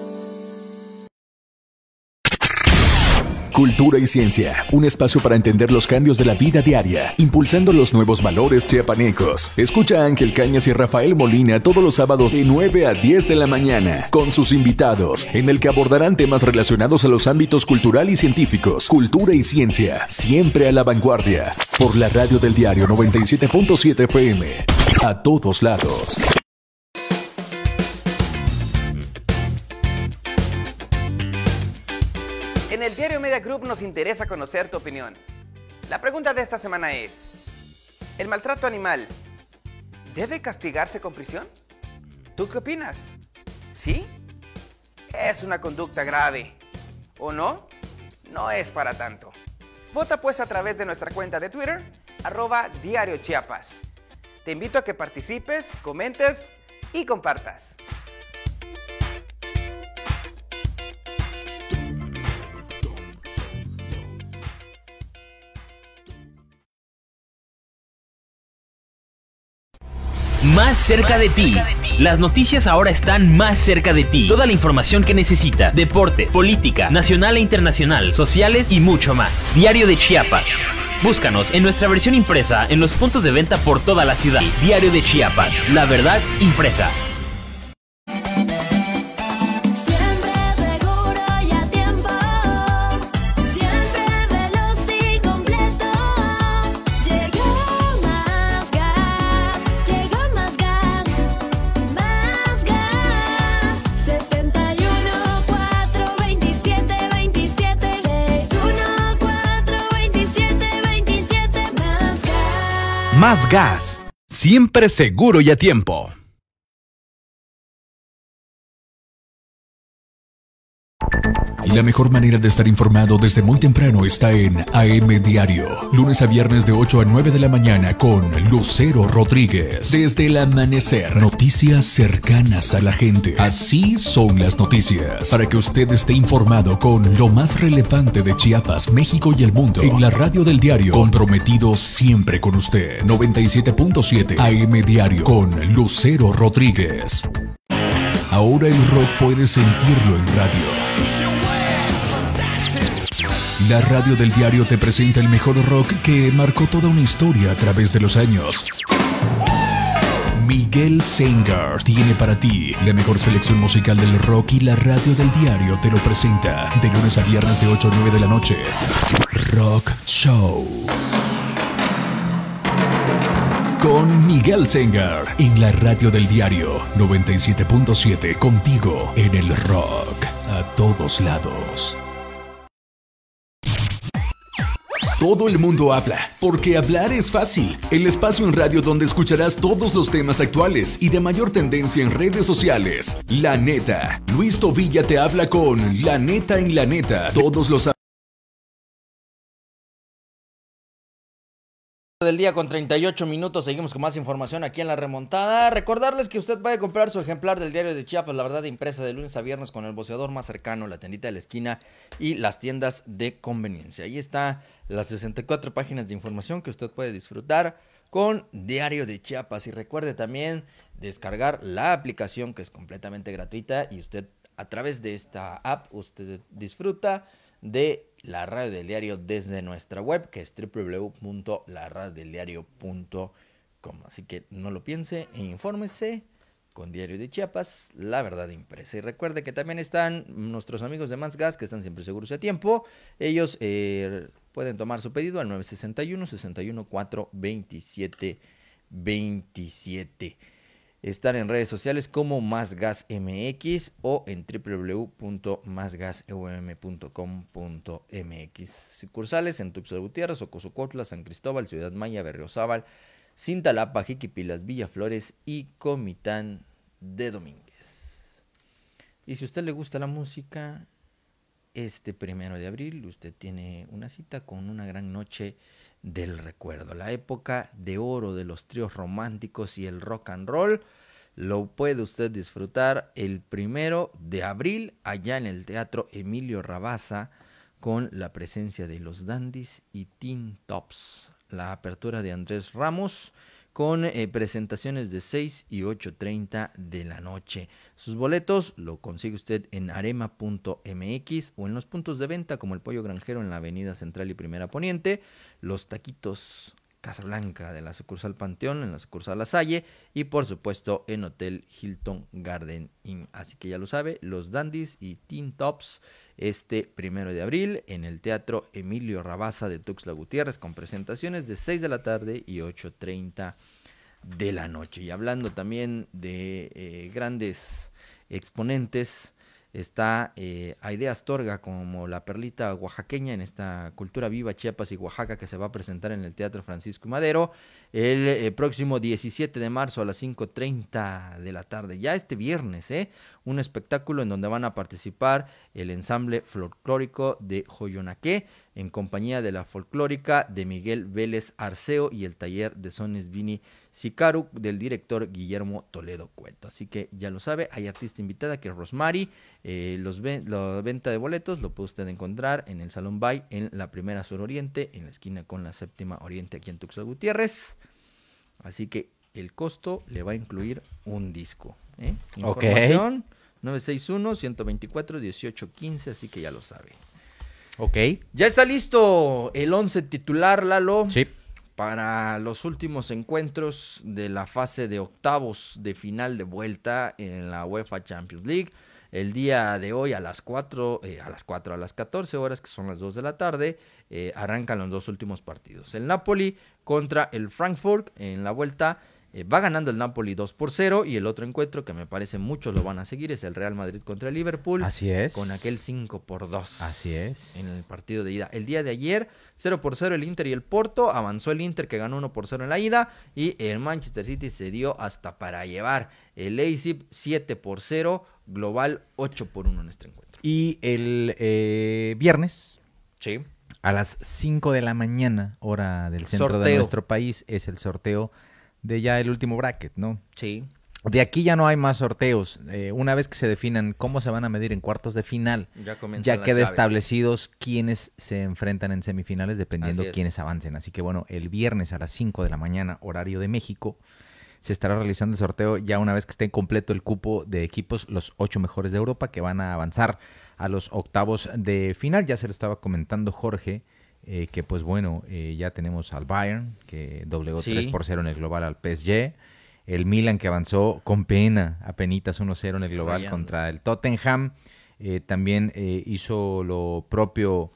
Cultura y ciencia, un espacio para entender los cambios de la vida diaria, impulsando los nuevos valores chiapanecos. Escucha a Ángel Cañas y Rafael Molina todos los sábados de nueve a diez de la mañana, con sus invitados, en el que abordarán temas relacionados a los ámbitos cultural y científicos. Cultura y ciencia, siempre a la vanguardia. Por la radio del diario noventa y siete punto siete F M, a todos lados.
En el Diario Media Group nos interesa conocer tu opinión. La pregunta de esta semana es: ¿el maltrato animal debe castigarse con prisión? ¿Tú qué opinas? ¿Sí? ¿Es una conducta grave? ¿O no? No es para tanto. Vota pues a través de nuestra cuenta de Twitter, arroba Diario Chiapas. Te invito a que participes, comentes y compartas.
Más cerca de ti. Las noticias ahora están más cerca de ti. Toda la información que necesitas. Deportes, política, nacional e internacional, sociales y mucho más. Diario de Chiapas. Búscanos en nuestra versión impresa en los puntos de venta por toda la ciudad. Diario de Chiapas. La verdad impresa.
Más gas, siempre seguro y a tiempo.
La mejor manera de estar informado desde muy temprano está en A M Diario. Lunes a viernes de ocho a nueve de la mañana con Lucero Rodríguez. Desde el amanecer. Noticias cercanas a la gente. Así son las noticias. Para que usted esté informado con lo más relevante de Chiapas, México y el mundo. En la radio del diario. Comprometido siempre con usted. noventa y siete punto siete A M Diario con Lucero Rodríguez. Ahora el rock puedes sentirlo en radio. La radio del diario te presenta el mejor rock que marcó toda una historia a través de los años. Miguel Sengar tiene para ti la mejor selección musical del rock y la radio del diario te lo presenta de lunes a viernes de ocho a nueve de la noche. Rock Show. Con Miguel Sengar en la radio del diario noventa y siete punto siete, contigo en el rock a todos lados. Todo el mundo habla, porque hablar es fácil. El espacio en radio donde escucharás todos los temas actuales y de mayor tendencia en redes sociales. La Neta. Luis Tobilla te habla con La Neta en la Neta. Todos los
del día con treinta y ocho minutos, seguimos con más información aquí en La Remontada. Recordarles que usted puede comprar su ejemplar del Diario de Chiapas, La Verdad impresa, de lunes a viernes con el voceador más cercano, la tiendita de la esquina y las tiendas de conveniencia. Ahí está las sesenta y cuatro páginas de información que usted puede disfrutar con Diario de Chiapas. Y recuerde también descargar la aplicación, que es completamente gratuita, y usted a través de esta app usted disfruta de la Radio del Diario desde nuestra web, que es doble u doble u doble u punto la radio del diario punto com. Así que no lo piense e infórmese con Diario de Chiapas, la verdad impresa. Y recuerde que también están nuestros amigos de Más Gas, que están siempre seguros y a tiempo. Ellos eh, pueden tomar su pedido al nueve seis uno, seis uno cuatro, veintisiete veintisiete. Estar en redes sociales como Más Gas M X o en doble u doble u doble u punto más gas e u m punto com punto m x. Sucursales en Tuxtla Gutiérrez, Ocosocotla, San Cristóbal, Ciudad Maya, Berriozábal, Cintalapa, Jiquipillas, Villaflores y Comitán de Domínguez. Y si a usted le gusta la música, este primero de abril usted tiene una cita con una gran noche del recuerdo. La época de oro de los tríos románticos y el rock and roll lo puede usted disfrutar el primero de abril allá en el Teatro Emilio Rabasa con la presencia de los Dandies y Teen Tops. La apertura de Andrés Ramos con eh, presentaciones de seis y ocho treinta de la noche. Sus boletos lo consigue usted en arema punto m x o en los puntos de venta como el Pollo Granjero en la Avenida Central y Primera Poniente, los Taquitos Casablanca de la sucursal Panteón en la sucursal La Salle y por supuesto en Hotel Hilton Garden Inn. Así que ya lo sabe, los Dandies y Teen Tops este primero de abril en el Teatro Emilio Rabasa de Tuxtla Gutiérrez con presentaciones de seis de la tarde y ocho treinta de la noche. Y hablando también de eh, grandes exponentes, está eh, Aidea Astorga como la perlita oaxaqueña en esta cultura viva Chiapas y Oaxaca que se va a presentar en el Teatro Francisco y Madero el eh, próximo diecisiete de marzo a las cinco treinta de la tarde, ya este viernes, ¿eh? Un espectáculo en donde van a participar el ensamble folclórico de Joyonaqué en compañía de la folclórica de Miguel Vélez Arceo y el taller de sones Vini Sicaru del director Guillermo Toledo Cueto. Así que ya lo sabe, hay artista invitada que es Rosmary. Eh, los ve, la venta de boletos lo puede usted encontrar en el Salón Bay en la primera Sur Oriente, en la esquina con la séptima Oriente aquí en Tuxtla Gutiérrez. Así que el costo le va a incluir un disco. ¿eh? Información okay. nueve seis uno, uno dos cuatro, uno ocho uno cinco, así que ya lo sabe.
Ok.
Ya está listo el once titular, Lalo.
Sí.
Para los últimos encuentros de la fase de octavos de final de vuelta en la UEFA Champions League. El día de hoy a las cuatro, eh, a las cuatro, a las catorce horas, que son las dos de la tarde, eh, arrancan los dos últimos partidos. El Napoli contra el Frankfurt en la vuelta. Eh, va ganando el Napoli dos por cero y el otro encuentro que me parece muchos lo van a seguir es el Real Madrid contra el Liverpool.
Así es.
Con aquel cinco por dos.
Así es.
En el partido de ida. El día de ayer, cero por cero el Inter y el Porto. Avanzó el Inter que ganó uno por cero en la ida y el Manchester City se dio hasta para llevar. El Leipzig siete por cero, global ocho por uno en este encuentro.
Y el eh, viernes.
Sí.
A las cinco de la mañana, hora del centro
sorteo
de nuestro país, es el sorteo de ya el último bracket, ¿no?
Sí.
De aquí ya no hay más sorteos. Eh, una vez que se definan cómo se van a medir en cuartos de final,
ya,
ya queda establecidos quiénes se enfrentan en semifinales dependiendo quiénes avancen. Así que bueno, el viernes a las cinco de la mañana, horario de México, se estará realizando el sorteo ya una vez que esté completo el cupo de equipos, los ocho mejores de Europa que van a avanzar a los octavos de final. Ya se lo estaba comentando Jorge, Eh, que pues bueno, eh, ya tenemos al Bayern, que doblegó sí. tres por cero en el global al P S G. El Milan que avanzó con pena, apenitas uno cero en el global Rayando. contra el Tottenham. Eh, también eh, hizo lo propio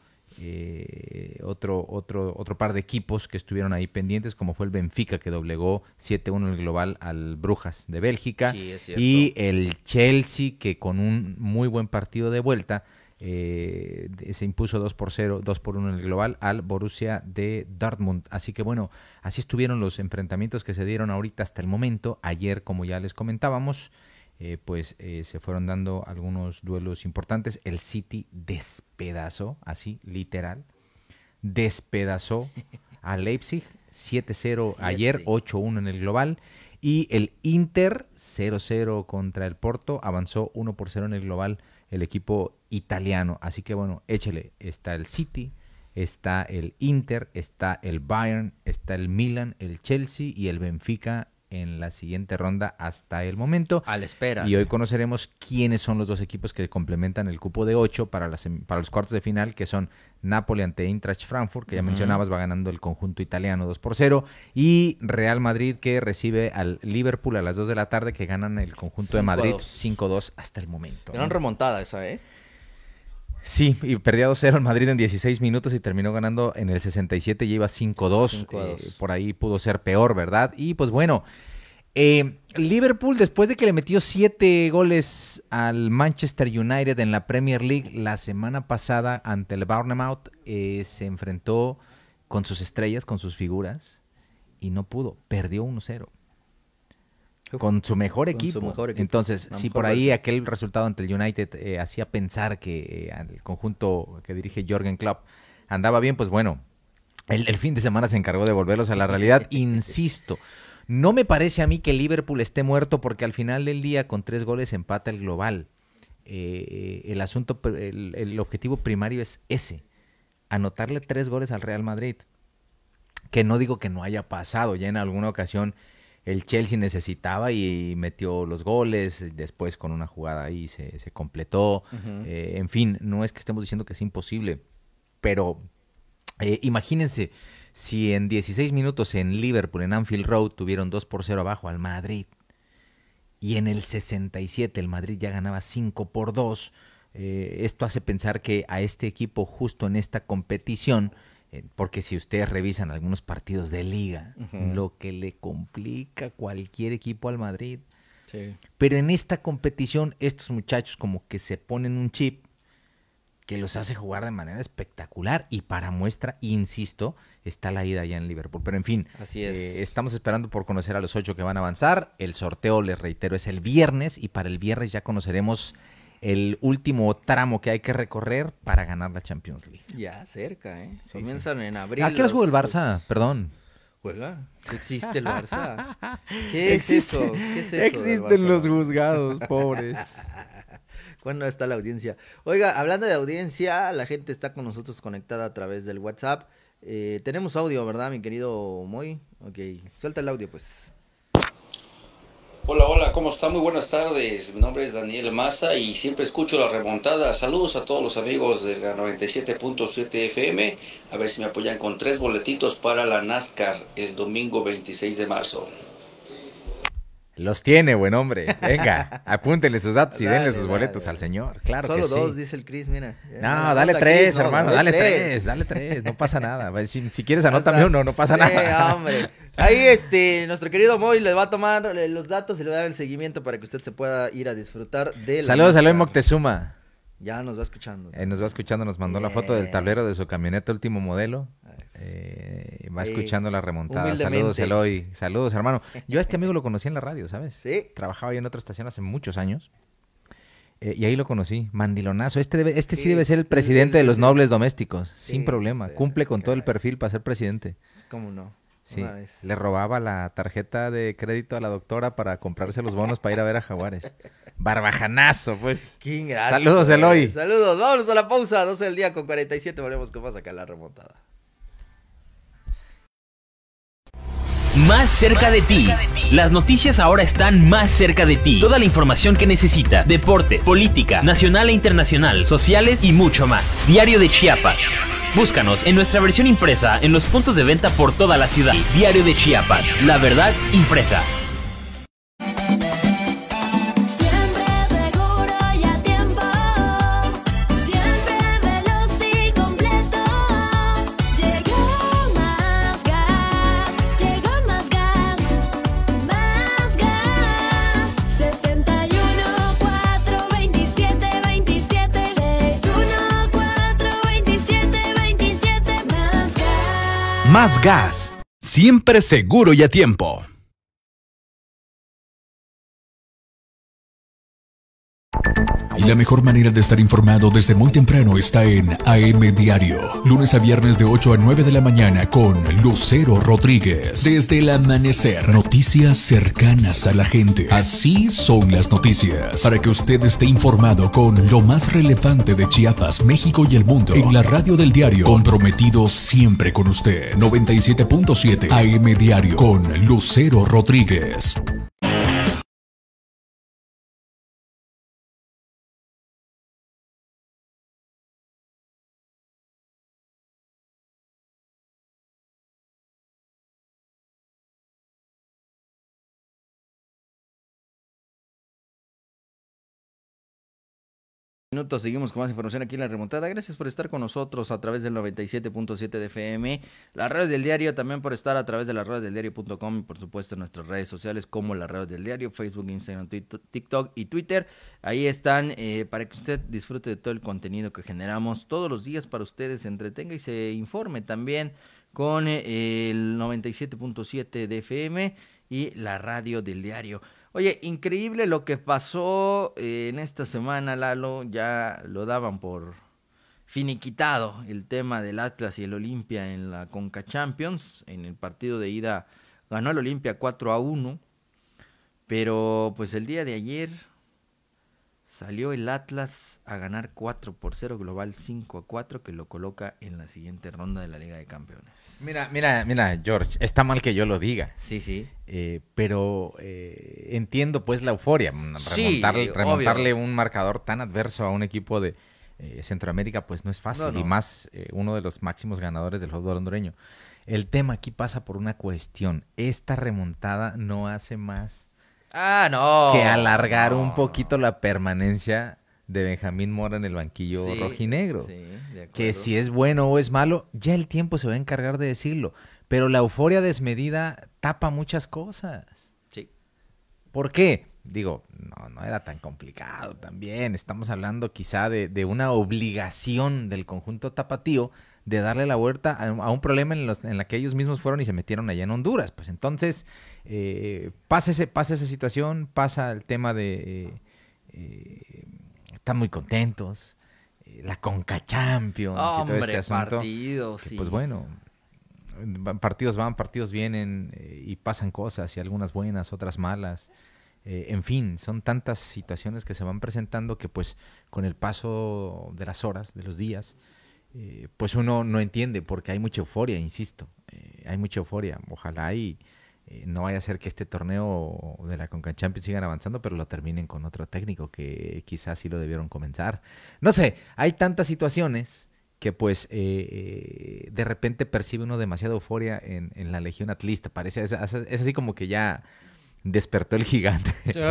eh, otro, otro, otro par de equipos que estuvieron ahí pendientes, como fue el Benfica, que doblegó siete uno en el global al Brujas de Bélgica.
Sí, es cierto.
Y el Chelsea, que con un muy buen partido de vuelta, Eh, se impuso dos por cero, dos por uno en el global al Borussia de Dortmund. Así que bueno, así estuvieron los enfrentamientos que se dieron ahorita hasta el momento. Ayer, como ya les comentábamos, eh, pues eh, se fueron dando algunos duelos importantes. El City despedazó, así literal, despedazó a Leipzig siete cero ayer, ocho uno en el global. Y el Inter cero cero contra el Porto, avanzó uno por cero en el global el equipo italiano. Así que bueno, échele, está el City, está el Inter, está el Bayern, está el Milan, el Chelsea y el Benfica en la siguiente ronda hasta el momento.
A la espera.
Y hoy conoceremos quiénes son los dos equipos que complementan el cupo de ocho para, las, para los cuartos de final, que son Napoli ante Eintracht Frankfurt, que ya uh-huh. mencionabas, va ganando el conjunto italiano dos por cero, y Real Madrid, que recibe al Liverpool a las dos de la tarde, que ganan el conjunto de Madrid cinco dos hasta el momento.
Gran ¿no? remontada esa, ¿eh?
Sí, y perdía dos cero en Madrid en dieciséis minutos y terminó ganando en el sesenta y siete, ya iba cinco dos, eh, por ahí pudo ser peor, ¿verdad? Y pues bueno, eh, Liverpool, después de que le metió siete goles al Manchester United en la Premier League la semana pasada ante el Bournemouth, eh, se enfrentó con sus estrellas, con sus figuras, y no pudo, perdió uno cero. Con su mejor equipo. Su mejor equipo. Entonces, si por ahí versión. aquel resultado ante el United eh, hacía pensar que eh, el conjunto que dirige Jürgen Klopp andaba bien, pues bueno, el, el fin de semana se encargó de volverlos a la realidad. Insisto, no me parece a mí que Liverpool esté muerto, porque al final del día con tres goles empata el global. Eh, el asunto, el, el objetivo primario es ese, anotarle tres goles al Real Madrid. Que no digo que no haya pasado, ya en alguna ocasión el Chelsea necesitaba y metió los goles, después con una jugada ahí se, se completó. Uh-huh. Eh, en fin, no es que estemos diciendo que es imposible, pero eh, imagínense si en dieciséis minutos en Liverpool, en Anfield Road, tuvieron dos por cero abajo al Madrid, y en el sesenta y siete el Madrid ya ganaba cinco por dos. Eh, esto hace pensar que a este equipo, justo en esta competición, porque si ustedes revisan algunos partidos de liga, uh-huh. lo que le complica cualquier equipo al Madrid. Sí. Pero en esta competición, estos muchachos como que se ponen un chip que los hace jugar de manera espectacular, y para muestra, insisto, está la ida allá en Liverpool. Pero en fin,
así es.
Eh, estamos esperando por conocer a los ocho que van a avanzar. El sorteo, les reitero, es el viernes, y para el viernes ya conoceremos el último tramo que hay que recorrer para ganar la Champions League.
Ya cerca, ¿eh? Sí, Comienzan sí. en abril.
¿A qué hora juega el Barça? Perdón.
¿Juega? ¿Existe el Barça? ¿Qué es eso? ¿Qué es eso?
Existen los juzgados, pobres.
¿Cuándo está la audiencia? Oiga, hablando de audiencia, la gente está con nosotros conectada a través del WhatsApp. Eh, tenemos audio, ¿verdad, mi querido Moy? Ok, suelta el audio, pues.
Hola, hola, ¿cómo está? Muy buenas tardes. Mi nombre es Daniel Maza y siempre escucho la remontada. Saludos a todos los amigos de la noventa y siete punto siete F M. A ver si me apoyan con tres boletitos para la NASCAR el domingo veintiséis de marzo.
Los tiene, buen hombre. Venga, apúntenle sus datos y dale, denle sus dale, boletos
dale.
al señor. Claro
Solo
que sí.
Solo dos, dice el Chris, mira.
No, no dale tres, Chris, no, hermano, dale, dale tres. tres, dale tres, no pasa nada. Si, si quieres anótame uno, no pasa
sí,
nada.
Hombre. Ahí este, nuestro querido Moy le va a tomar los datos y le va a dar el seguimiento para que usted se pueda ir a disfrutar de la
Saludos a Eloy Moctezuma.
Ya nos va escuchando.
Eh, nos va escuchando, nos mandó Bien. la foto del tablero de su camioneta último modelo. Eh, va escuchando la remontada. Saludos, Eloy. Saludos, hermano. Yo a este amigo lo conocí en la radio, ¿sabes?
Sí.
Trabajaba yo en otra estación hace muchos años. Eh, y ahí lo conocí. Mandilonazo. Este, debe, este sí, sí debe ser el presidente el, el, de los nobles domésticos. Sí, sin problema. Sí, Cumple con caray. todo el perfil para ser presidente.
¿Cómo no?
Sí, le robaba la tarjeta de crédito a la doctora para comprarse los bonos para ir a ver a Jaguares. Barbajanazo, pues.
Qué ingrato,
Saludos, Eloy.
Saludos, vámonos a la pausa, doce del día con cuarenta y siete, volvemos con más acá en la remontada.
Más cerca de ti. Las noticias ahora están más cerca de ti. Toda la información que necesitas. Deportes, política, nacional e internacional, sociales y mucho más. Diario de Chiapas. Búscanos en nuestra versión impresa en los puntos de venta por toda la ciudad. Diario de Chiapas. La verdad impresa.
Más gas, siempre seguro y a tiempo.
Y la mejor manera de estar informado desde muy temprano está en A M Diario. Lunes a viernes de ocho a nueve de la mañana con Lucero Rodríguez. Desde el amanecer. Noticias cercanas a la gente. Así son las noticias. Para que usted esté informado con lo más relevante de Chiapas, México y el mundo. En la radio del diario. Comprometido siempre con usted. noventa y siete punto siete A M Diario con Lucero Rodríguez.
Minutos, seguimos con más información aquí en La Remontada. Gracias por estar con nosotros a través del noventa y siete punto siete de F M, la radio del diario, también por estar a través de la radio del diario punto com y por supuesto en nuestras redes sociales como la radio del diario, Facebook, Instagram, TikTok y Twitter. Ahí están eh, para que usted disfrute de todo el contenido que generamos todos los días para ustedes, se entretenga y se informe también con eh, el noventa y siete punto siete de F M y la radio del diario. Oye, increíble lo que pasó eh, en esta semana, Lalo. Ya lo daban por finiquitado el tema del Atlas y el Olimpia en la Conca Champions. En el partido de ida ganó el Olimpia cuatro a uno. Pero pues el día de ayer salió el Atlas a ganar cuatro por cero, global cinco a cuatro, que lo coloca en la siguiente ronda de la Liga de Campeones.
Mira, mira, mira, George, está mal que yo lo diga.
Sí, sí.
Eh, pero eh, entiendo pues la euforia.
Sí,
Remontarle, remontarle
obvio.
un marcador tan adverso a un equipo de eh, Centroamérica pues no es fácil. No, no. Y más eh, uno de los máximos ganadores del fútbol hondureño. El tema aquí pasa por una cuestión. Esta remontada no hace más
Ah, no.
que alargar
no.
un poquito la permanencia de Benjamín Mora en el banquillo sí, rojinegro.
Sí, de acuerdo.
Que si es bueno o es malo, ya el tiempo se va a encargar de decirlo. Pero la euforia desmedida tapa muchas cosas.
Sí.
¿Por qué? Digo, no, no era tan complicado también. Estamos hablando quizá de, de una obligación del conjunto tapatío de darle la vuelta a, a un problema en, los, en la que ellos mismos fueron y se metieron allá en Honduras. Pues entonces, eh, pasa, ese, pasa esa situación, pasa el tema de... Eh, eh, están muy contentos, eh, la Conca Champions
oh,
y todo
hombre,
este asunto.
Partidos,
que,
sí.
Pues bueno, partidos van, partidos vienen eh, y pasan cosas, y algunas buenas, otras malas. Eh, en fin, son tantas situaciones que se van presentando que pues con el paso de las horas, de los días, eh, pues uno no entiende porque hay mucha euforia, insisto, eh, hay mucha euforia. Ojalá y eh, no vaya a ser que este torneo de la Conca Champions sigan avanzando, pero lo terminen con otro técnico que quizás sí lo debieron comenzar. No sé, hay tantas situaciones que pues eh, de repente percibe uno demasiada euforia en, en la legión atlista. Parece, es, es así como que ya despertó el gigante.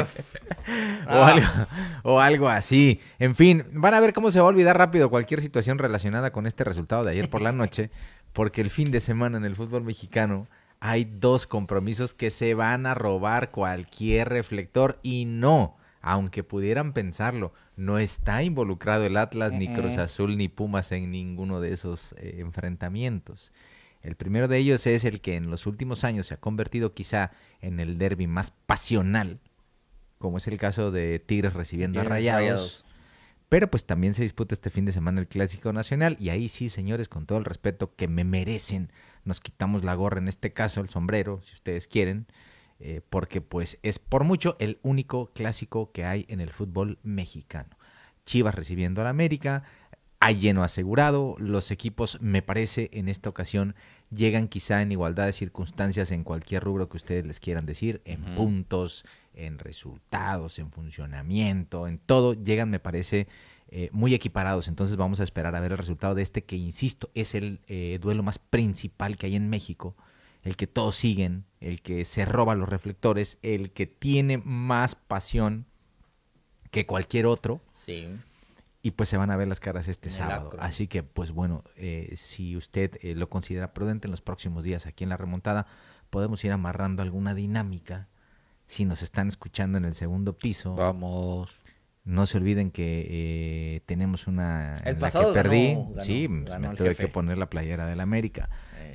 o,
ah.
algo, o algo así. En fin, van a ver cómo se va a olvidar rápido cualquier situación relacionada con este resultado de ayer por la noche, porque el fin de semana en el fútbol mexicano hay dos compromisos que se van a robar cualquier reflector y no, aunque pudieran pensarlo, no está involucrado el Atlas, uh-huh. ni Cruz Azul, ni Pumas en ninguno de esos eh, enfrentamientos. El primero de ellos es el que en los últimos años se ha convertido quizá en el derbi más pasional, como es el caso de Tigres recibiendo a Rayados. Rayados. Pero pues también se disputa este fin de semana el Clásico Nacional y ahí sí, señores, con todo el respeto que me merecen, nos quitamos la gorra, en este caso el sombrero, si ustedes quieren, eh, porque pues es por mucho el único clásico que hay en el fútbol mexicano. Chivas recibiendo al América, hay lleno asegurado, los equipos, me parece, en esta ocasión llegan quizá en igualdad de circunstancias en cualquier rubro que ustedes les quieran decir, en uh-huh. puntos, en resultados, en funcionamiento, en todo, llegan, me parece, eh, muy equiparados. Entonces vamos a esperar a ver el resultado de este que, insisto, es el eh, duelo más principal que hay en México, el que todos siguen, el que se roba los reflectores, el que tiene más pasión que cualquier otro.
Sí.
Y pues se van a ver las caras este sábado. Acro. Así que, pues bueno, eh, si usted eh, lo considera prudente en los próximos días aquí en La Remontada, podemos ir amarrando alguna dinámica. Si nos están escuchando en el segundo piso,
vamos.
No se olviden que eh, tenemos una
el
en
pasado
la que perdí.
Ganó, ganó,
sí,
ganó
me tuve
jefe.
que poner la playera del América. Eh.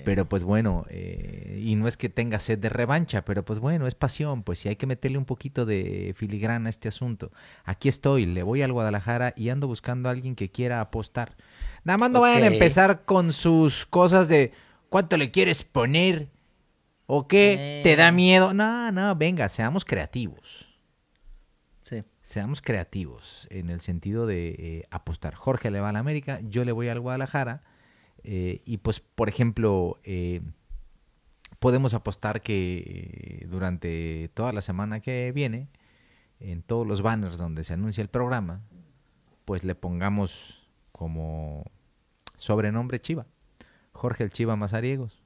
Pero pues bueno, eh, y no es que tenga sed de revancha, pero pues bueno, es pasión, pues si hay que meterle un poquito de filigrana a este asunto. Aquí estoy, le voy al Guadalajara y ando buscando a alguien que quiera apostar. Nada más no okay. vayan a empezar con sus cosas de ¿cuánto le quieres poner? ¿O qué? Eh. ¿Te da miedo? No, no, venga, seamos creativos.
Sí.
Seamos creativos en el sentido de eh, apostar. Jorge le va a la América, yo le voy al Guadalajara. Eh, y pues, por ejemplo, eh, podemos apostar que eh, durante toda la semana que viene, en todos los banners donde se anuncia el programa, pues le pongamos como sobrenombre Chiva. Jorge el Chiva Mazariegos.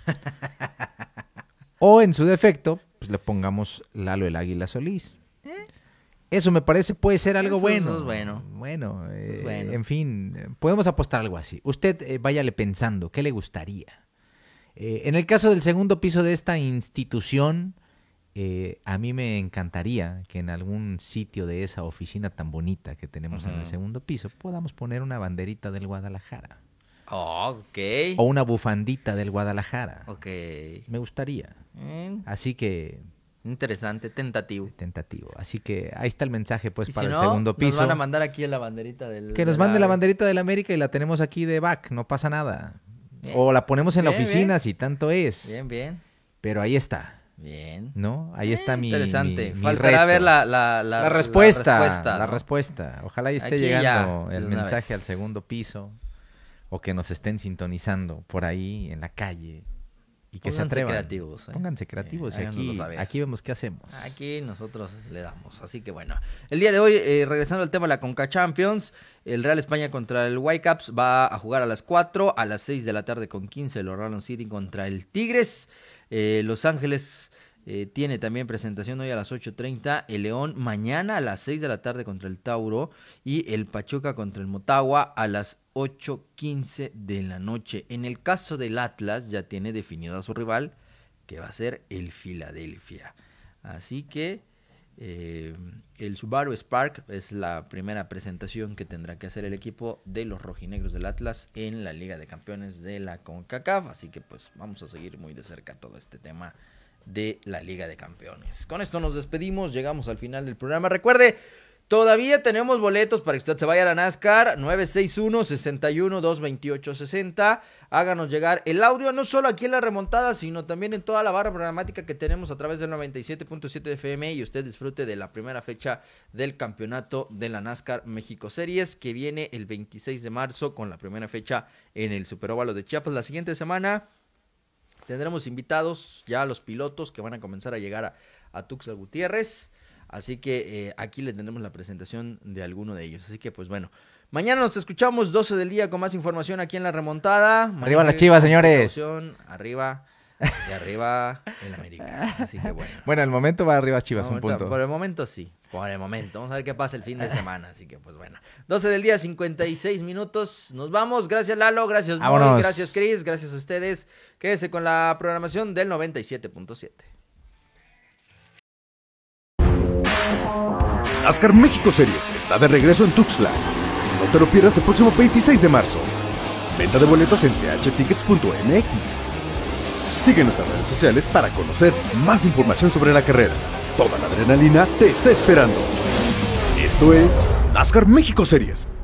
O en su defecto, pues le pongamos Lalo el Águila Solís. ¿Eh? Eso me parece puede ser algo
eso,
bueno.
Eso es bueno.
Bueno, eh,
es bueno.
En fin, podemos apostar algo así. Usted eh, váyale pensando, ¿qué le gustaría? Eh, en el caso del segundo piso de esta institución, eh, a mí me encantaría que en algún sitio de esa oficina tan bonita que tenemos uh-huh. en el segundo piso, podamos poner una banderita del Guadalajara.
Oh, ok.
O una bufandita del Guadalajara.
Ok.
Me gustaría.
Mm.
Así que...
Interesante, tentativo.
Tentativo. Así que ahí está el mensaje pues para
si
el
no,
segundo piso.
Nos van a mandar aquí la banderita del...
Que nos
de
mande
la...
la banderita del América y la tenemos aquí de back, no pasa nada. Bien. O la ponemos en bien, la oficina bien. Si tanto es.
Bien, bien.
Pero ahí está.
Bien.
¿No? Ahí
bien,
está mi
interesante.
mi, mi
Faltará
reto.
ver la, la, la,
la respuesta.
La respuesta, ¿no?
La respuesta. Ojalá ahí esté
aquí
llegando
ya,
el mensaje al segundo piso. O que nos estén sintonizando por ahí en la calle. Y que
Pónganse
se atrevan.
creativos. ¿eh?
Pónganse creativos.
Eh,
y aquí, aquí vemos qué hacemos.
Aquí nosotros le damos. Así que bueno. El día de hoy, eh, regresando al tema de la Conca Champions, el Real España contra el Whitecaps va a jugar a las cuatro, a las seis de la tarde con quince el Orlando City contra el Tigres. Eh, Los Ángeles eh, tiene también presentación hoy a las ocho treinta. El León mañana a las seis de la tarde contra el Tauro. Y el Pachuca contra el Motagua a las ocho quince de la noche. En el caso del Atlas ya tiene definido a su rival, que va a ser el Philadelphia. Así que eh, el Subaru Spark es la primera presentación que tendrá que hacer el equipo de los rojinegros del Atlas en la Liga de Campeones de la CONCACAF. Así que pues vamos a seguir muy de cerca todo este tema de la Liga de Campeones. Con esto nos despedimos, llegamos al final del programa. Recuerde, todavía tenemos boletos para que usted se vaya a la NASCAR, nueve seis uno, seis uno, dos dos ocho, seis cero. Háganos llegar el audio, no solo aquí en la remontada, sino también en toda la barra programática que tenemos a través del noventa y siete punto siete F M, y usted disfrute de la primera fecha del campeonato de la NASCAR México Series, que viene el veintiséis de marzo con la primera fecha en el Superóvalo de Chiapas. La siguiente semana tendremos invitados ya a los pilotos que van a comenzar a llegar a, a Tuxtla Gutiérrez. Así que eh, aquí le tendremos la presentación de alguno de ellos. Así que pues bueno, mañana nos escuchamos doce del día con más información aquí en La Remontada. Mañana
arriba las Chivas, señores.
Arriba y arriba el América. Así que bueno.
Bueno, el momento va arriba Chivas,
no,
un punto.
Por el momento sí, por el momento. Vamos a ver qué pasa el fin de semana. Así que pues bueno. doce del día, cincuenta y seis minutos. Nos vamos. Gracias Lalo, gracias Moy, gracias Cris, gracias a ustedes. Quédese con la programación del noventa y siete punto siete.
NASCAR México Series está de regreso en Tuxtla. No te lo pierdas el próximo veintiséis de marzo. Venta de boletos en t h tickets punto m x. Sigue nuestras redes sociales para conocer más información sobre la carrera. Toda la adrenalina te está esperando. Esto es NASCAR México Series.